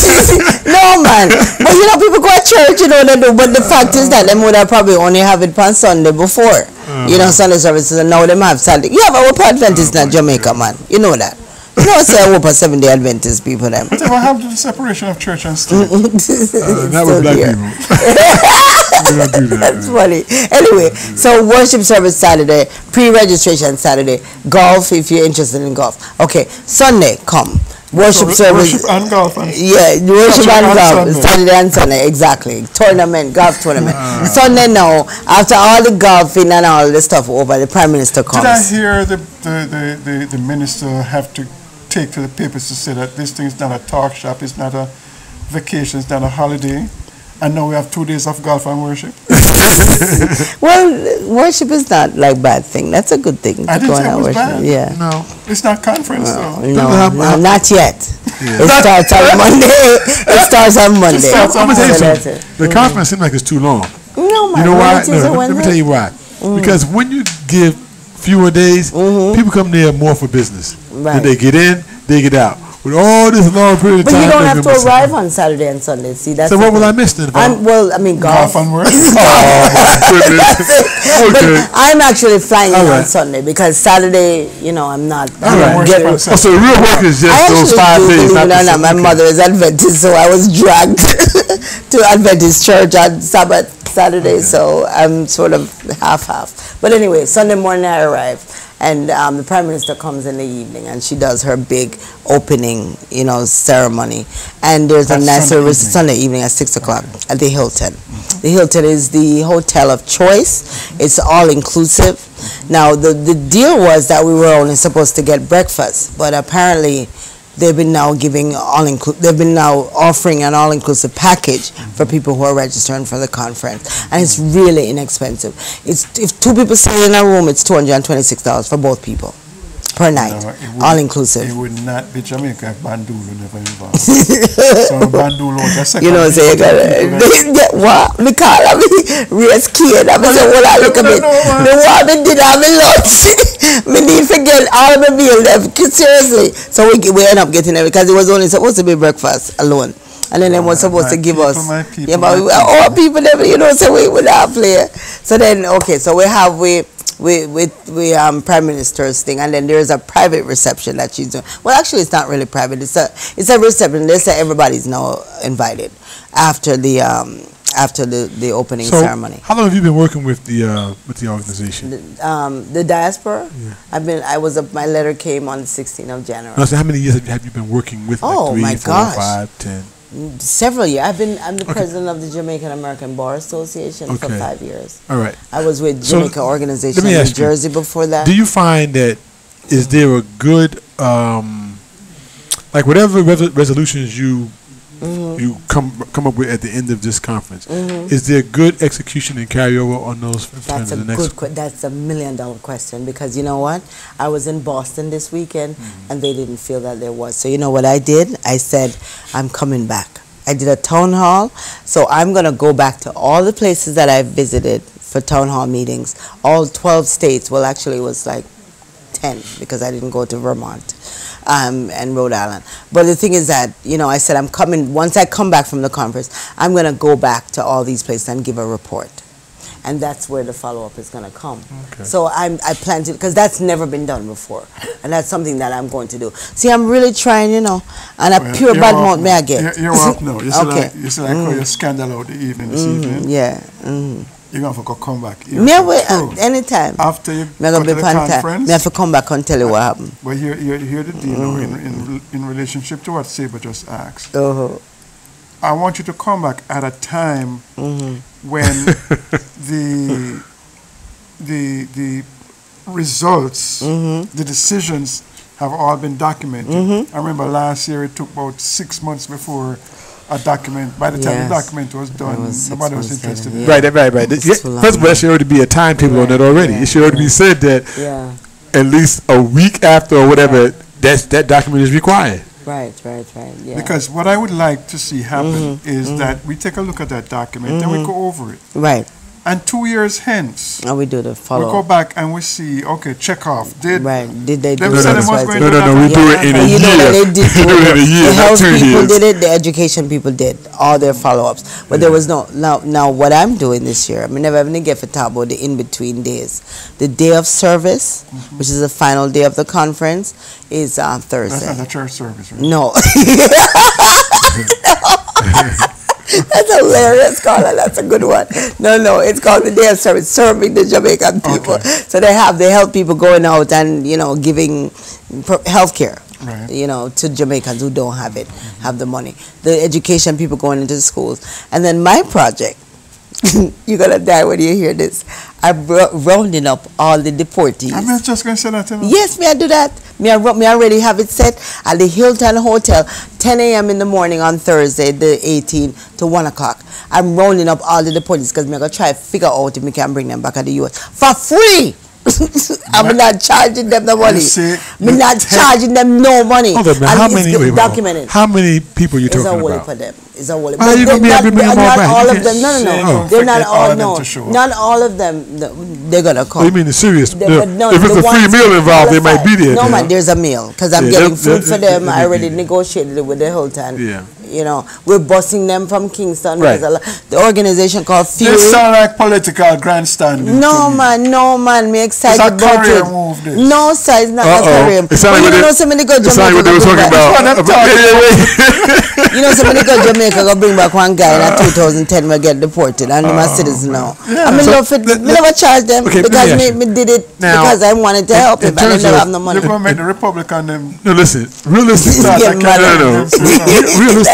No, man. But you know, people go to church, you know, they do. But the fact is that them would have probably only have it on Sunday before. You know, Sunday services, and now them have Sunday. You have a Whopper Adventist in Jamaica, man. You know that. You know, say a Whopper seven day Adventist people, them. Whatever happened to the separation of church and state? Uh, not with black people. We don't do that. That's funny. Anyway, so worship service Saturday, pre-registration Saturday, golf if you're interested in golf. Okay, Sunday, come. Worship So, service. Worship and golf. And Yeah, the worship Saturday and and golf. Sunday. Saturday and Sunday, exactly. Tournament, golf tournament. Sunday now, after all the golfing and all the stuff over, the Prime Minister comes. did I hear the, the, the, the, the minister have to take to the papers to say that this thing is not a talk shop, it's not a vacation, it's not a holiday, and now we have two days of golf and worship? Well, worship is not like bad thing. That's a good thing. I to didn't go say and it was worship. bad. Yeah. No. It's not conference, though. No, no, not yet. It starts on Monday. It starts on Monday. starts on I'm going to tell you So that's something. it. The conference seems like it's too long. No, my You know why? Wednesdays No, are let, let me Wednesdays. tell you why. Mm. Because when you give fewer days, people come there more for business. Right. Then they get in, they get out. With all this long period of But time. you don't they're have to gonna miss arrive on Saturday and Sunday. See, that's So the what will thing. I miss then? if I- I'm, well, I mean, golf. Golf and worship. Oh, my goodness. Okay. But I'm actually flying All in on right. Sunday because Saturday, you know, I'm not. All I'm right. getting- Worship on Oh, Saturday. so the real work is just I those actually five do, days. believe it or not the not, my seven. mother is Adventist, so I was dragged to Adventist church on Sabbath Saturday, so I'm sort of half-half. But anyway, Sunday morning I arrive, and um, the Prime Minister comes in the evening, and she does her big opening, you know, ceremony. And there's That's a nice Sunday service evening. Sunday evening at six o'clock at the Hilton. The Hilton is the hotel of choice. It's all-inclusive. Now, the, the deal was that we were only supposed to get breakfast, but apparently they've been now giving all inclu- they've been now offering an all-inclusive package mm-hmm. for people who are registering for the conference, and it's really inexpensive. It's if two people stay in a room, it's two hundred twenty-six dollars for both people per night, no, all inclusive. It would not be Jamaica if Bandulo never involved. So Bandulo, that's a you know, say you gotta what me call I mean race kid. I mean, well, I look a bit. The one me did have me lunch. Me need to get all my meal left. Seriously. So we we end up getting it because it was only supposed to be breakfast alone. And then they were supposed to give people, us, people, yeah, but we, all people, never, you know, so we would not play. So then, okay, so we have we we we we um Prime Minister's thing, and then there's a private reception that she's doing. Well, actually, it's not really private. It's a it's a reception. They say everybody's now invited after the um after the, the opening so ceremony. How long have you been working with the uh, with the organization? The, um, the diaspora. Yeah. I've been. I was. A, my letter came on the sixteenth of January. No, so how many years have you, have you been working with? Like oh three, my four, gosh. five, ten. Several years. I've been. I'm the okay. president of the Jamaican American Bar Association okay. for five years. All right. I was with so Jamaica Organization in New Jersey you, before that. Do you find that is there a good um, like whatever res- resolutions you mm-hmm. you come come up with at the end of this conference? Mm-hmm. Is there good execution and carryover on those? That's a the next good. Que- that's a million dollar question because you know what? I was in Boston this weekend mm-hmm. and they didn't feel that there was. So you know what I did? I said I'm coming back. I did a town hall, so I'm gonna go back to all the places that I visited for town hall meetings. All twelve states. Well, actually, it was like ten because I didn't go to Vermont. Um, and Rhode Island. But the thing is that, you know, I said I'm coming, once I come back from the conference, I'm going to go back to all these places and give a report. And that's where the follow-up is going to come. Okay. So I'm, I plan to, because that's never been done before. And that's something that I'm going to do. See, I'm really trying, you know, and a well, pure bad mouth may I get. You're, you're up now. You see okay. like, you see like mm. your scandal out the evening this mm-hmm. evening. Yeah. Mm-hmm. You're going to have to come back. Me wait, uh, anytime. After you go to the conference. Me have to come back and tell you what happened. But here, here, here the deal mm-hmm. in, in, in relationship to what Saber just asked. Uh-huh. I want you to come back at a time mm-hmm. when the the the results, mm-hmm. the decisions have all been documented. Mm-hmm. I remember last year it took about six months before a document, by the time yes. the document was done, was nobody was interested in it. Right, right, right. Yeah, first of all, there should already be a timetable right. on that already. Yeah. It should already be said that yeah. at least a week after or whatever, right. that, that document is required. Right, right, right. Yeah. Because what I would like to see happen mm-hmm. is mm-hmm. that we take a look at that document mm-hmm. and we go over it. Right. And two years hence, and we do the follow. We go back and we see, okay, check off. Did right? Did they do no, it? No, no, no, no, no, we do it in a you year. Know that they did do it in a year, the health two people years. did it. The education people did all their follow-ups. But yeah. there was no now. Now what I'm doing this year, I mean, never even get to talk about the in-between days. The day of service, mm-hmm. which is the final day of the conference, is on Thursday. That's not a church service, right? No. That's hilarious, Carla. That's a good one. No, no, it's called the Day of Service, serving the Jamaican people. Okay. So they have the health people going out and, you know, giving health care, right. you know, to Jamaicans who don't have it, mm-hmm. have the money. The education people going into the schools. And then my project, you're going to die when you hear this. I'm rounding up all the deportees. I'm just going to say that to me. Yes, me I do that. Me I, me I already have it set at the Hilton Hotel, ten a.m. in the morning on Thursday, the eighteenth, to one o'clock. I'm rounding up all the deportees because I'm going to try to figure out if we can bring them back to the U S for free. I'm not charging them the money. I'm not charging them no money. Hold on, man. How many, wait, documented. How many people you talking about? It's a wallet for them. It's a wallet. How are you going to be able to bring them all back? All of them. No, no, no. Oh. They're not all. No, not all of them. They're gonna come. Oh, you mean the serious? They, the, no, if it's a free meal involved, they might be there. No, yeah. man. There's a meal because I'm yeah, getting food for them. I already negotiated it with the Hilton. Yeah. You know, we're busing them from Kingston. Right. The organization called Fury. This sound like political grandstanding. No, man. No, man. Me excited it's a about career it. Move, this. No, sir. It's not Uh-oh. a career. It sounded well, you like know, somebody go Jamaica. Jamaica. What they were talking about. You know, somebody go Jamaica go bring back one guy in two thousand ten will get deported, and uh, my citizen now. Yeah. I mean, So, love it. let, me never charge them okay, because me, me did it now, because I wanted to help him, but I never have no money. You're going to make the Republican them. No, listen. Realistically, no, no, no, no. Realistically,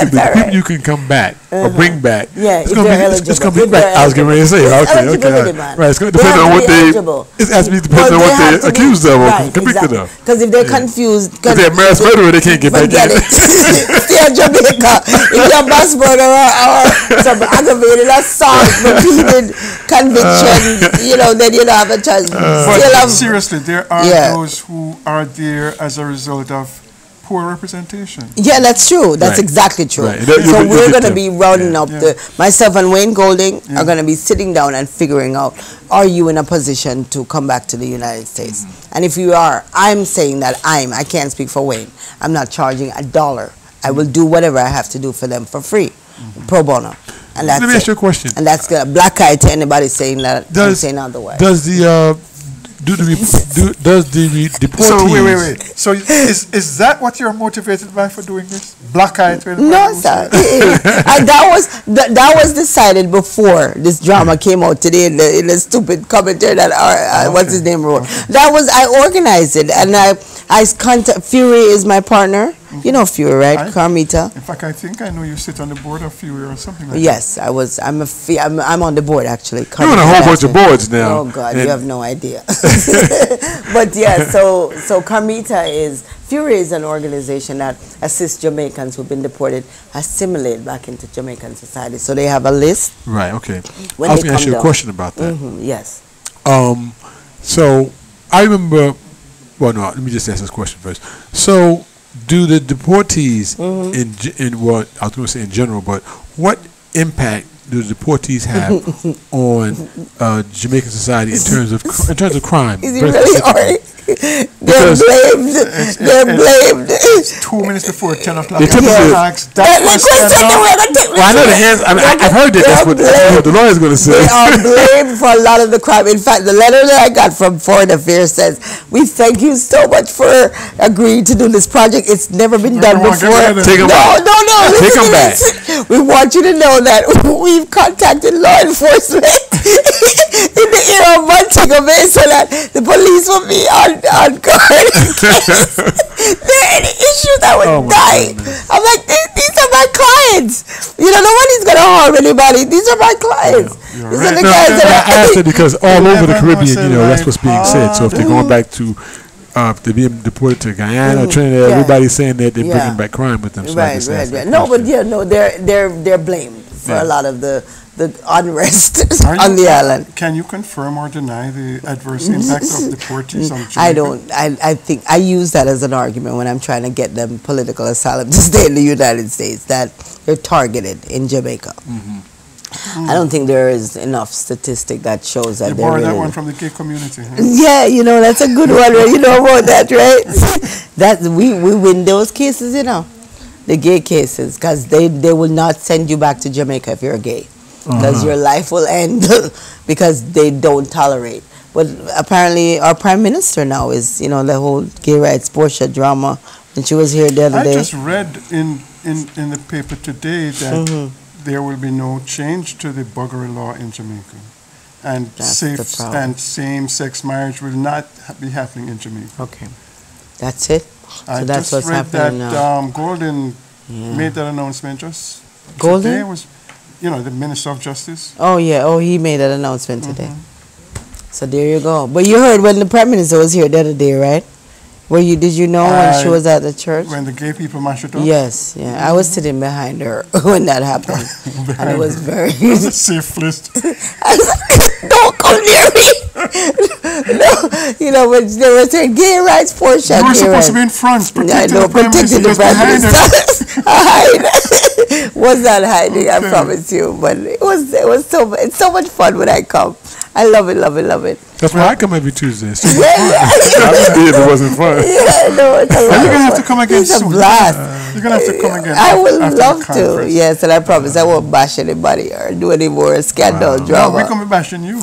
you, but all the people right. you can come back or bring back. Yeah, it's if gonna they're be, it's, eligible. it's gonna be If back. they're I was getting ready to say, It's okay, okay, eligibility, all man. right. It's gonna They depend have on to what be they. eligible. It has to be depending Well, on they what have they're to be- accused of or right, convicted of. Because if they're confused, If they're mass murderer, they can't get back forget in. it. Stay in Jamaica. If you're a mass murderer or some aggravated assault, repeated conviction, you know, then you don't have a chance. But Still have, seriously, there are Yeah. those who are there as a result of poor representation. yeah, that's true. That's Right. exactly true. Right. That- So you'll- you'll we're get going to them. be rounding Yeah. up Yeah. the myself and Wayne Golding Yeah. are going to be sitting down and figuring out, are you in a position to come back to the United States? Mm-hmm. And if you are, I'm saying that I'm. I can't speak for Wayne. I'm not charging a dollar. I will do whatever I have to do for them for free, pro bono. And that's Let me ask it. you a question. And that's gonna black eye to anybody saying that. I'm Does saying otherwise. does the uh, do the re- do, does the re- deportees? So wait, wait, wait. So is is that what you're motivated by for doing this? Black eye to anybody No, who sir. says- and that was that, that was decided before this drama came out today in the, in the stupid commentary that our, uh, what's his name wrote. That was I organized it, and I I contact Fury is my partner. You know Fury, right? I- Carmita. In fact, I think I know you sit on the board of Fury or something like Yes, I was. I'm a. Fe- I'm, I'm on the board actually. You're on a whole bunch of Carmita. boards now. Oh God, And- you have no idea. But yeah, so so Carmita is Fury is an organization that assists Jamaicans who've been deported assimilate back into Jamaican society. So they have a list. Right. Okay. When I was they going to ask come you a down. question about that. Hmm yes. Um, so I remember. Well, no. Let me just ask this question first. So, do the deportees Mm-hmm. in ge- in what I was going to say in general, but what impact do the deportees have on uh, Jamaican society in terms of cr- in terms of crime? Is he very really specifically? alright? They're Because- blamed. They're blamed. Two minutes before ten o'clock. They typically- Ask That that the question. question now. that we're gonna take- Well, I know the hands. I mean, I, I've heard that. That's what, that's what the lawyer's going to say. They are blamed for a lot of the crime. In fact, the letter that I got from Foreign Affairs says, "We thank you so much for agreeing to do this project. It's never been done Come on, get before." rid of them. Take 'em no, back. no, no, Take listen 'em to back. this. We want you to know that we've contacted law enforcement in the era of Montego Bay so that the police will be on, on guard in case there are any issues that would Oh, my die. goodness. I'm like, these, these are my clients. You know, nobody's going to harm anybody. These are my clients. You're These right. are the No, guys and that I are... asked it because all You over the never Caribbean, know, you know, that's say, what's being said. So if they're going back to, uh, if they're being deported to Guyana, Trinidad, Yeah. everybody's saying that they're Yeah. bringing back crime with them. So I Right, just right, asked right. that No, but question. yeah, no, they're they're they're blamed for Yeah. a lot of the the unrest Are on you- the island. Can you confirm or deny the adverse impact of deportees on Jamaica? I don't. I, I think I use that as an argument when I'm trying to get them political asylum to stay in the United States. That they're targeted in Jamaica. I don't think there is enough statistic that shows that You they're borrowed that really- one from the gay community. Huh? Yeah, you know, that's a good one. Right? You know about that, right? That we, we win those cases, you know, the gay cases, because they, they will not send you back to Jamaica if you're gay, because Uh-huh. your life will end because they don't tolerate. But apparently, our prime minister now is, you know, the whole gay rights Portia drama, and she was here the other I day. just read in, in, in the paper today that Mhm. there will be no change to the buggery law in Jamaica. And That's safe the problem. and same-sex marriage will not ha- be happening in Jamaica. Okay, that's it. I So that's just what's read happening that now. um, Golden Yeah. made that announcement just Golden? today. Was, you know, the Minister of Justice. Oh yeah. Oh, he made that announcement today. So there you go. But you heard when the prime minister was here the other day, right? Were you? Did you know when she I- was at the church? When the gay people mash it up. Yes. Yeah. I was sitting behind her when that happened, and it was very. That's a safe list. I was like, don't come near me. No, you know, but they were saying gay rights, Portia. You were gay supposed rights. to be in front, I protecting know, the prime protecting minister. the just prime behind her. minister. I was not hiding, I Okay. promise you. But it was, it was so, it's so much fun when I come. I love it, love it, love it. That's why I come every Tuesday. So Yeah, yeah. I would be if it wasn't fun. Yeah, no, it's a lot You're of gonna have fun. to come again It's a soon. blast. You're gonna have to come again. I af- would after love the to. conference. Yes, and I promise I won't bash anybody or do any more scandal No, drama. we're gonna be bashing you.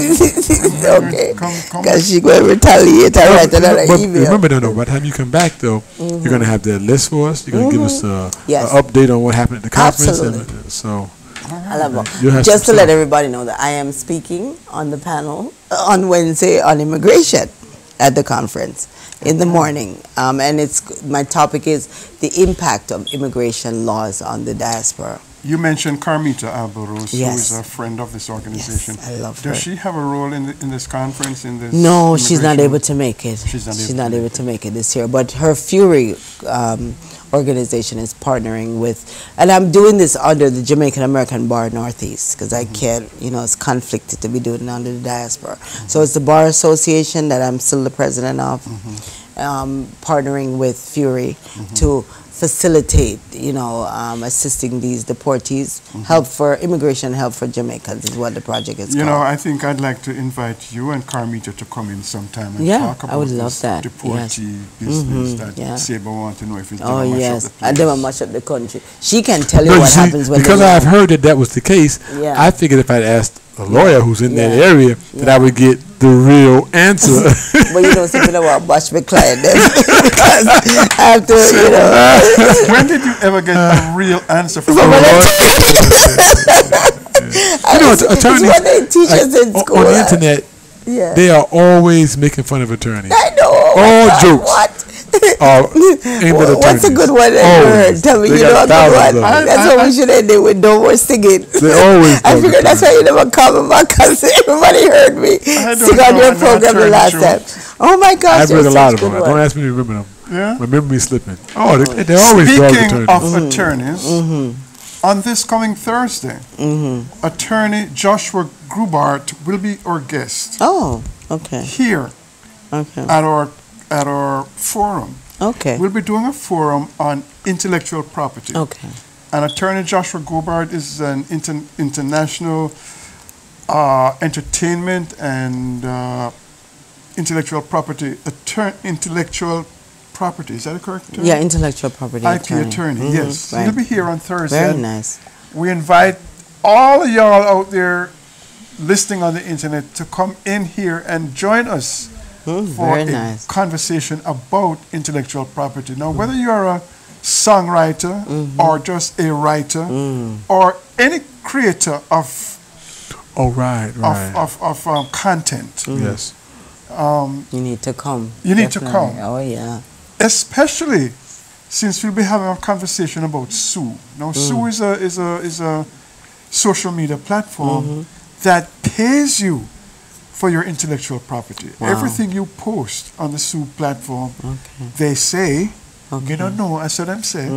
Okay. Come, come. Because she going to retaliate and write another But email. remember, though, no, by the time you come back, though, you're going to have that list for us. You're going to give us a, Yes. a update on what happened at the conference. Absolutely. And, uh, so, I love it. You'll have Just to some let stuff. everybody know that I am speaking on the panel uh, on Wednesday on immigration at the conference. in the morning, um, and it's my topic is the impact of immigration laws on the diaspora. You mentioned Carmita Alvarez, Yes. who is a friend of this organization. Yes, I love Does her. she have a role in, the, in this conference? In this No, she's not immigration- able to make it. She's not able She's to not make able it. to make it this year. But her Fury um, organization is partnering with, and I'm doing this under the Jamaican American Bar Northeast because I can't, you know, it's conflicted to be doing it under the diaspora. So it's the Bar Association that I'm still the president of, um, partnering with Fury to facilitate, you know, um, assisting these deportees, help for immigration, help for Jamaicans is what the project is You called. know, I think I'd like to invite you and Carmita to come in sometime and Yeah, talk I about would this love that, deportee yes. business Mhm, that yeah. Saber want to know if it's Oh gonna mash yes, up the and place. then I mash up the country. She can tell you No, you what see, happens when because they I've heard that that was the case. Yeah. I figured if I'd asked a lawyer who's in that Yeah. area, that I would get the real answer. But you know something about bash my client then. Because I have to, you know. When did you ever get a real answer from Someone a lawyer? You know, it's, attorneys, it's what they teach like, us in on- school. on the uh, internet, Yeah. they are always making fun of attorneys. I know. oh my all God, jokes. What? Uh, aimed at What's a attorneys. good one that you heard? Always. Tell me, They you know got a good thousands one. of them. That's what we should end it with. No more singing. They always I talk figured that's why attorneys. you never come back because everybody heard me I don't sing on know your no program the attorney last jokes. time. Oh my gosh, I've read a there's lot such of them. good Don't ones. ask me to remember them. Yeah? My memory slipping. Oh, they, they always dog Speaking attorneys. of attorneys, on this coming Thursday, attorney Joshua Grubart will be our guest Oh, okay, here okay, at our at our forum. okay, We'll be doing a forum on intellectual property. okay. And attorney Joshua Grubart is an inter- international uh, entertainment and uh, intellectual property attorney. Intellectual property, is that a correct term? Yeah, intellectual property I P attorney. attorney, Mhm, yes. So right. He'll be here on Thursday. Very and nice. We invite all of y'all out there listening on the internet to come in here and join us Mm, for very a nice. conversation about intellectual property. Now, whether you're a songwriter or just a writer or any creator of Oh, right, of, right. of, of um, content, Yes. um, You need to come. You need to Definitely. come. Oh yeah. especially since we'll be having a conversation about Sue. Now, Sue is a is a is a social media platform that pays you for your intellectual property. Wow. Everything you post on the Sue platform, Okay. they say, Okay. you don't know, I said them say,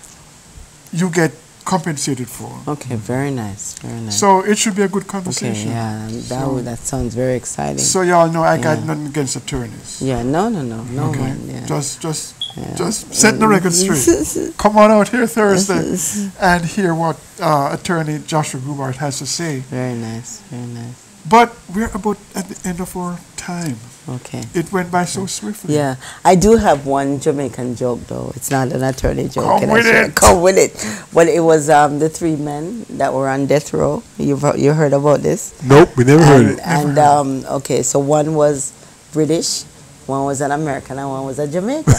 you get compensated for. Okay. Very nice. Very nice. So it should be a good okay. conversation. Yeah. That So- would, that sounds very exciting. So y'all know I got Yeah. nothing against attorneys. yeah. No. No. No. No. Okay, Man, yeah. just just Yeah. just set the record straight. Come on out here Thursday and hear what uh, attorney Joshua Grubart has to say. Very nice. Very nice. But we're about at the end of our time. Okay. It went by so swiftly. Yeah, I do have one Jamaican joke though. It's not an attorney joke. Come Can I with share? it. Come with it. But it was um, the three men that were on death row. You've you heard about this? Nope, we never heard And, it. and um, okay, so one was British, one was an American, and one was a Jamaican.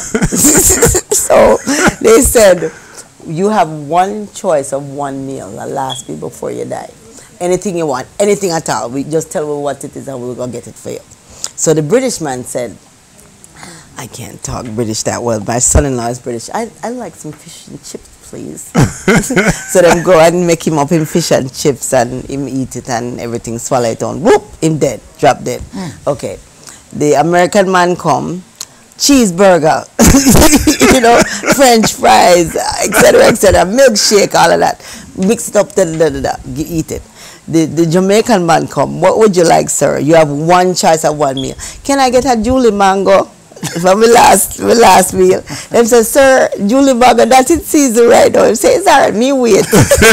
So they said, you have one choice of one meal that lasts you before you die. Anything you want, anything at all. We just tell me what it is and we're going to get it for you. So the British man said, I can't talk British that well. My son-in-law is British. I I like some fish and chips, please. So them go and make him up in fish and chips and him eat it and everything, swallow it down. Whoop, him dead, drop dead. Okay. The American man come, cheeseburger, you know, French fries, et cetera, et cetera, milkshake, all of that. Mix it up, da da da da, da, eat it. The, the Jamaican man come, what would you like, sir? You have one choice of one meal. Can I get a Julie mango for my last, my last meal? Them say, sir, Julie mango, that's in season right now. He say, it's all right, me wait.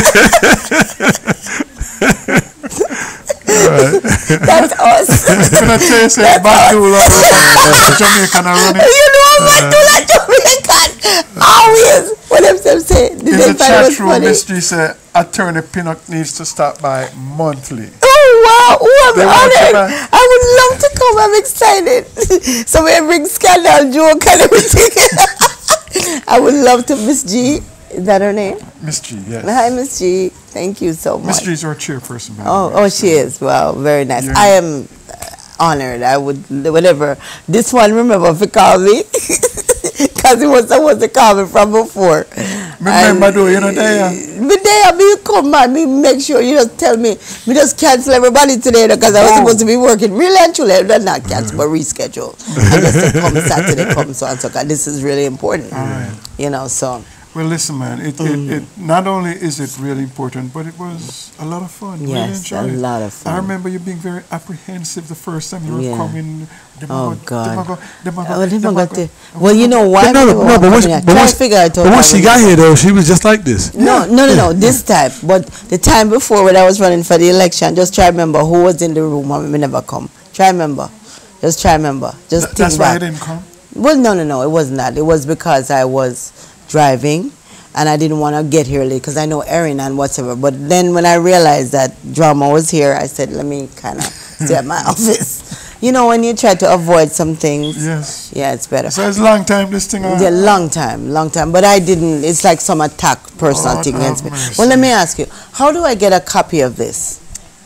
That's us. Can I tell you, say, Bandula, Jamaican are running. You know, Bandula, Jamaican, always. What them them say? Did In they the find it was chat room, funny? Mystery said, attorney Pinnock needs to stop by monthly. Oh wow! Oh, They I'm want you honored. back. I would love to come. I'm excited. So we bring scandal joke and everything. I would love to. Miss G, is that her name? Miss G, yes. Hi, Miss G. Thank you so much. Miss G is our chairperson. by the Oh, way, oh, so- she is. Well, very nice. Yeah. I am. honored. I would, whatever. This one, remember, if you call me, because he was supposed to call me from before. Remember, though, you know, there. But there, me come man, me make sure you just tell me, me just cancel everybody today because I was Oh. supposed to be working. Really and truly, I did not cancel, but reschedule. I just said, come Saturday, come so and so. 'Cause this is really important. Alright. You know, so. Well, listen, man. It, it, it not only is it really important, but it was a lot of fun. Really Yes, a enjoyed it. lot of fun. I remember you being very apprehensive the first time you were Yeah. coming. Them Oh, a go- God. them a go- them a go- Oh, they them a forgot go- to- Well, you know why? No, no, people no, were but once, coming here? but Try once, to figure it out but once she how got we- here, though, she was just like this. No, no, no, no. This time, but the time before when I was running for the election, just try remember who was in the room and me never come. Try remember, just try remember, just Th- think That's why I back. didn't come. Well, no, no, no. It wasn't that. It was because I was driving and I didn't want to get here late because I know Erin and whatever. But then when I realized that drama was here, I said, let me kind of stay at my office. You know, when you try to avoid some things, Yes. yeah, it's better. So it's a long time this thing on. Yeah, long time, long time. But I didn't. It's like some attack, personal Lord thing against me. have mercy. Well, let me ask you, how do I get a copy of this?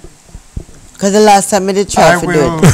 Because the last time I did try I to will. do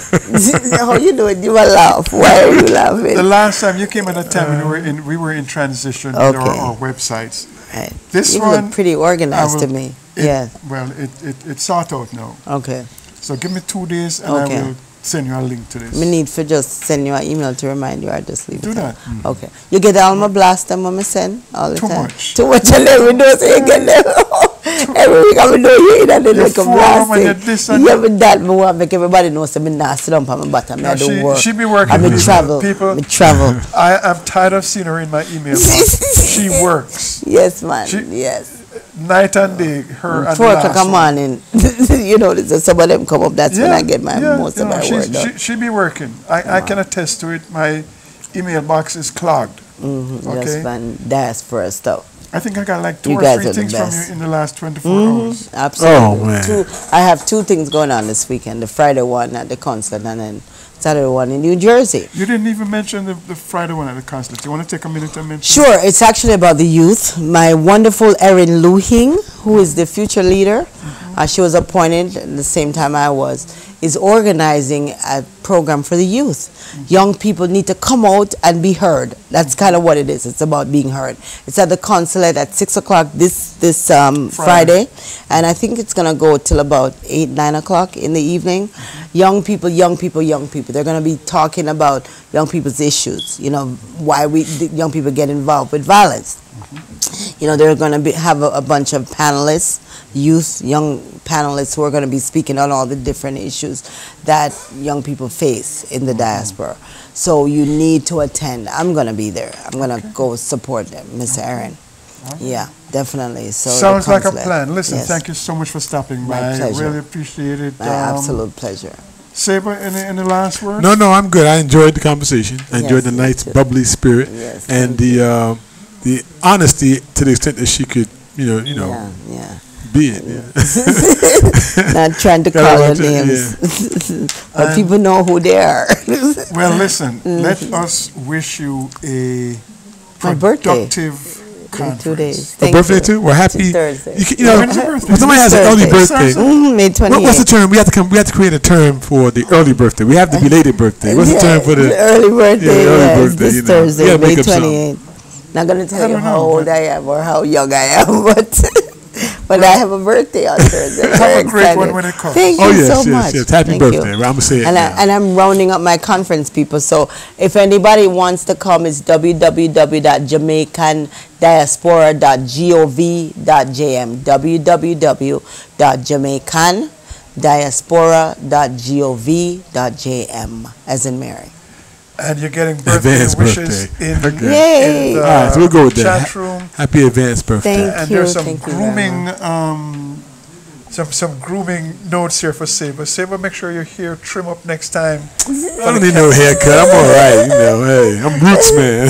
it. How you do it? You will laugh. Why are you laughing? The last time you came at a time when we were in, we were in transition with our, Okay. our websites. Right. This you one, look pretty organized I to will- me. It, Yeah. Well, it, it it's sort out now. Okay. So give me two days and Okay. I will send you a link to this. Me need for just send you an email to remind you or just leave Do it. that. Okay. You get all my blast them when I send all the Too time? much. Too much and every day so you get them. Every week I'm doing you in and then You like a fool, blast when you thing. this and Yeah, that. but that me want make everybody know so me not sit down on my bottom. No, I do she- work. she be working I me with travel. people. Me travel. I am tired of seeing her in my email box. She works Yes, man. She- yes. night and day. Her and Four the o'clock last in the one. morning. You know, there's some of them come up. That's when I get my yeah, most you of know, my she's- work done. She, she be working. I, I can attest to it. My email box is clogged. Mm-hmm. Okay. Just fun diaspora stuff. I think I got like two You or guys three are the things from best. you in the last twenty-four Mhm. hours. Absolutely. Oh, man. Two, I have two things going on this weekend. The Friday one at the consulate and then Saturday one in New Jersey. You didn't even mention the, the Friday one at the consulate. You want to take a minute to mention? Sure, it's actually about the youth. My wonderful Erin Luhing, who is the future leader, uh, she was appointed at the same time I was, is organizing a program for the youth. Young people need to come out and be heard. That's kind of what it is. It's about being heard. It's at the consulate at six o'clock this this um, Friday. Friday. and I think it's gonna go till about eight nine o'clock in the evening. Young people, young people, young people. They're gonna be talking about young people's issues. You know why we the young people get involved with violence. You know, they're going to be have a, a bunch of panelists, youth, young panelists who are going to be speaking on all the different issues that young people face in the diaspora. So you need to attend. I'm going to be there. I'm going to go support them, Mister Aaron. Yeah, definitely. So the Sounds like a consulate. plan. Listen, Yes. thank you so much for stopping My by. pleasure. Really appreciate it. My Um, absolute pleasure. Saber, any, any last words? No, no, I'm good. I enjoyed the conversation. I enjoyed Yes, the me nice, too. bubbly spirit Yes, and thank the uh, the honesty to the extent that she could, you know, you know, Yeah, yeah. be it. Yeah. Not trying to Gotta call your watch it, names, but And- people know who they are. Well, listen, let us wish you a My birthday. productive In conference. two days. A Thank birthday you. too? Well, happy. It's Thursday. You, can- you know, When's your birthday? when somebody has an early Thursday. birthday. Mm, May What, what's the twenty-eighth. term? We have to come. We have to create a term for the early birthday. We have the belated birthday. What's the term for the? early birthday? Yeah, early Yeah, birthday, this you know. Thursday, You gotta May make up something. twenty-eighth. Not gonna I tell you don't how know, old but- I am or how young I am, but but I have a birthday on Thursday. I'm Have very a great excited. one when it comes. Thank Oh you yes, so yes, much. yes. Happy Thank birthday! you. I'm gonna say it And, I, now. and I'm rounding up my conference, people. So if anybody wants to come, it's w w w dot jamaican diaspora dot gov dot j m. w w w dot jamaican diaspora dot gov dot j m. As in Mary. And you're getting birthday Advanced wishes birthday. in, Okay. Yay. in the All right, so we'll go with that. chat room. Happy advanced birthday. Thank And you. there's some Thank you very grooming, much. um, some some grooming notes here for Saber. Saber, make sure your hair trim up next time. I don't need no haircut. I'm all right. You know, hey, I'm roots man.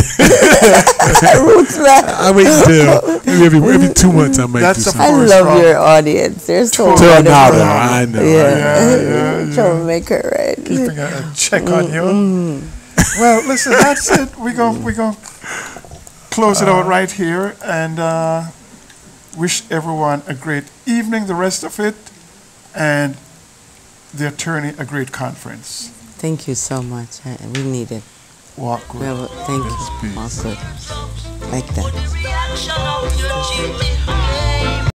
Roots man. I wait until maybe every every two months I might That's do a something. I Forrest love Gump. your audience. They're so Till wonderful. now, though, I know. Yeah, Yeah, yeah, yeah. troublemaker, right? Keeping a, a check on you. Mm-hmm. Well, listen, that's it. We're going we gonna close it out right here and uh, wish everyone a great evening, the rest of it. And the attorney a great conference. Thank you so much. I, we need it. Walk good. Well, thank you. Walk good. Like that.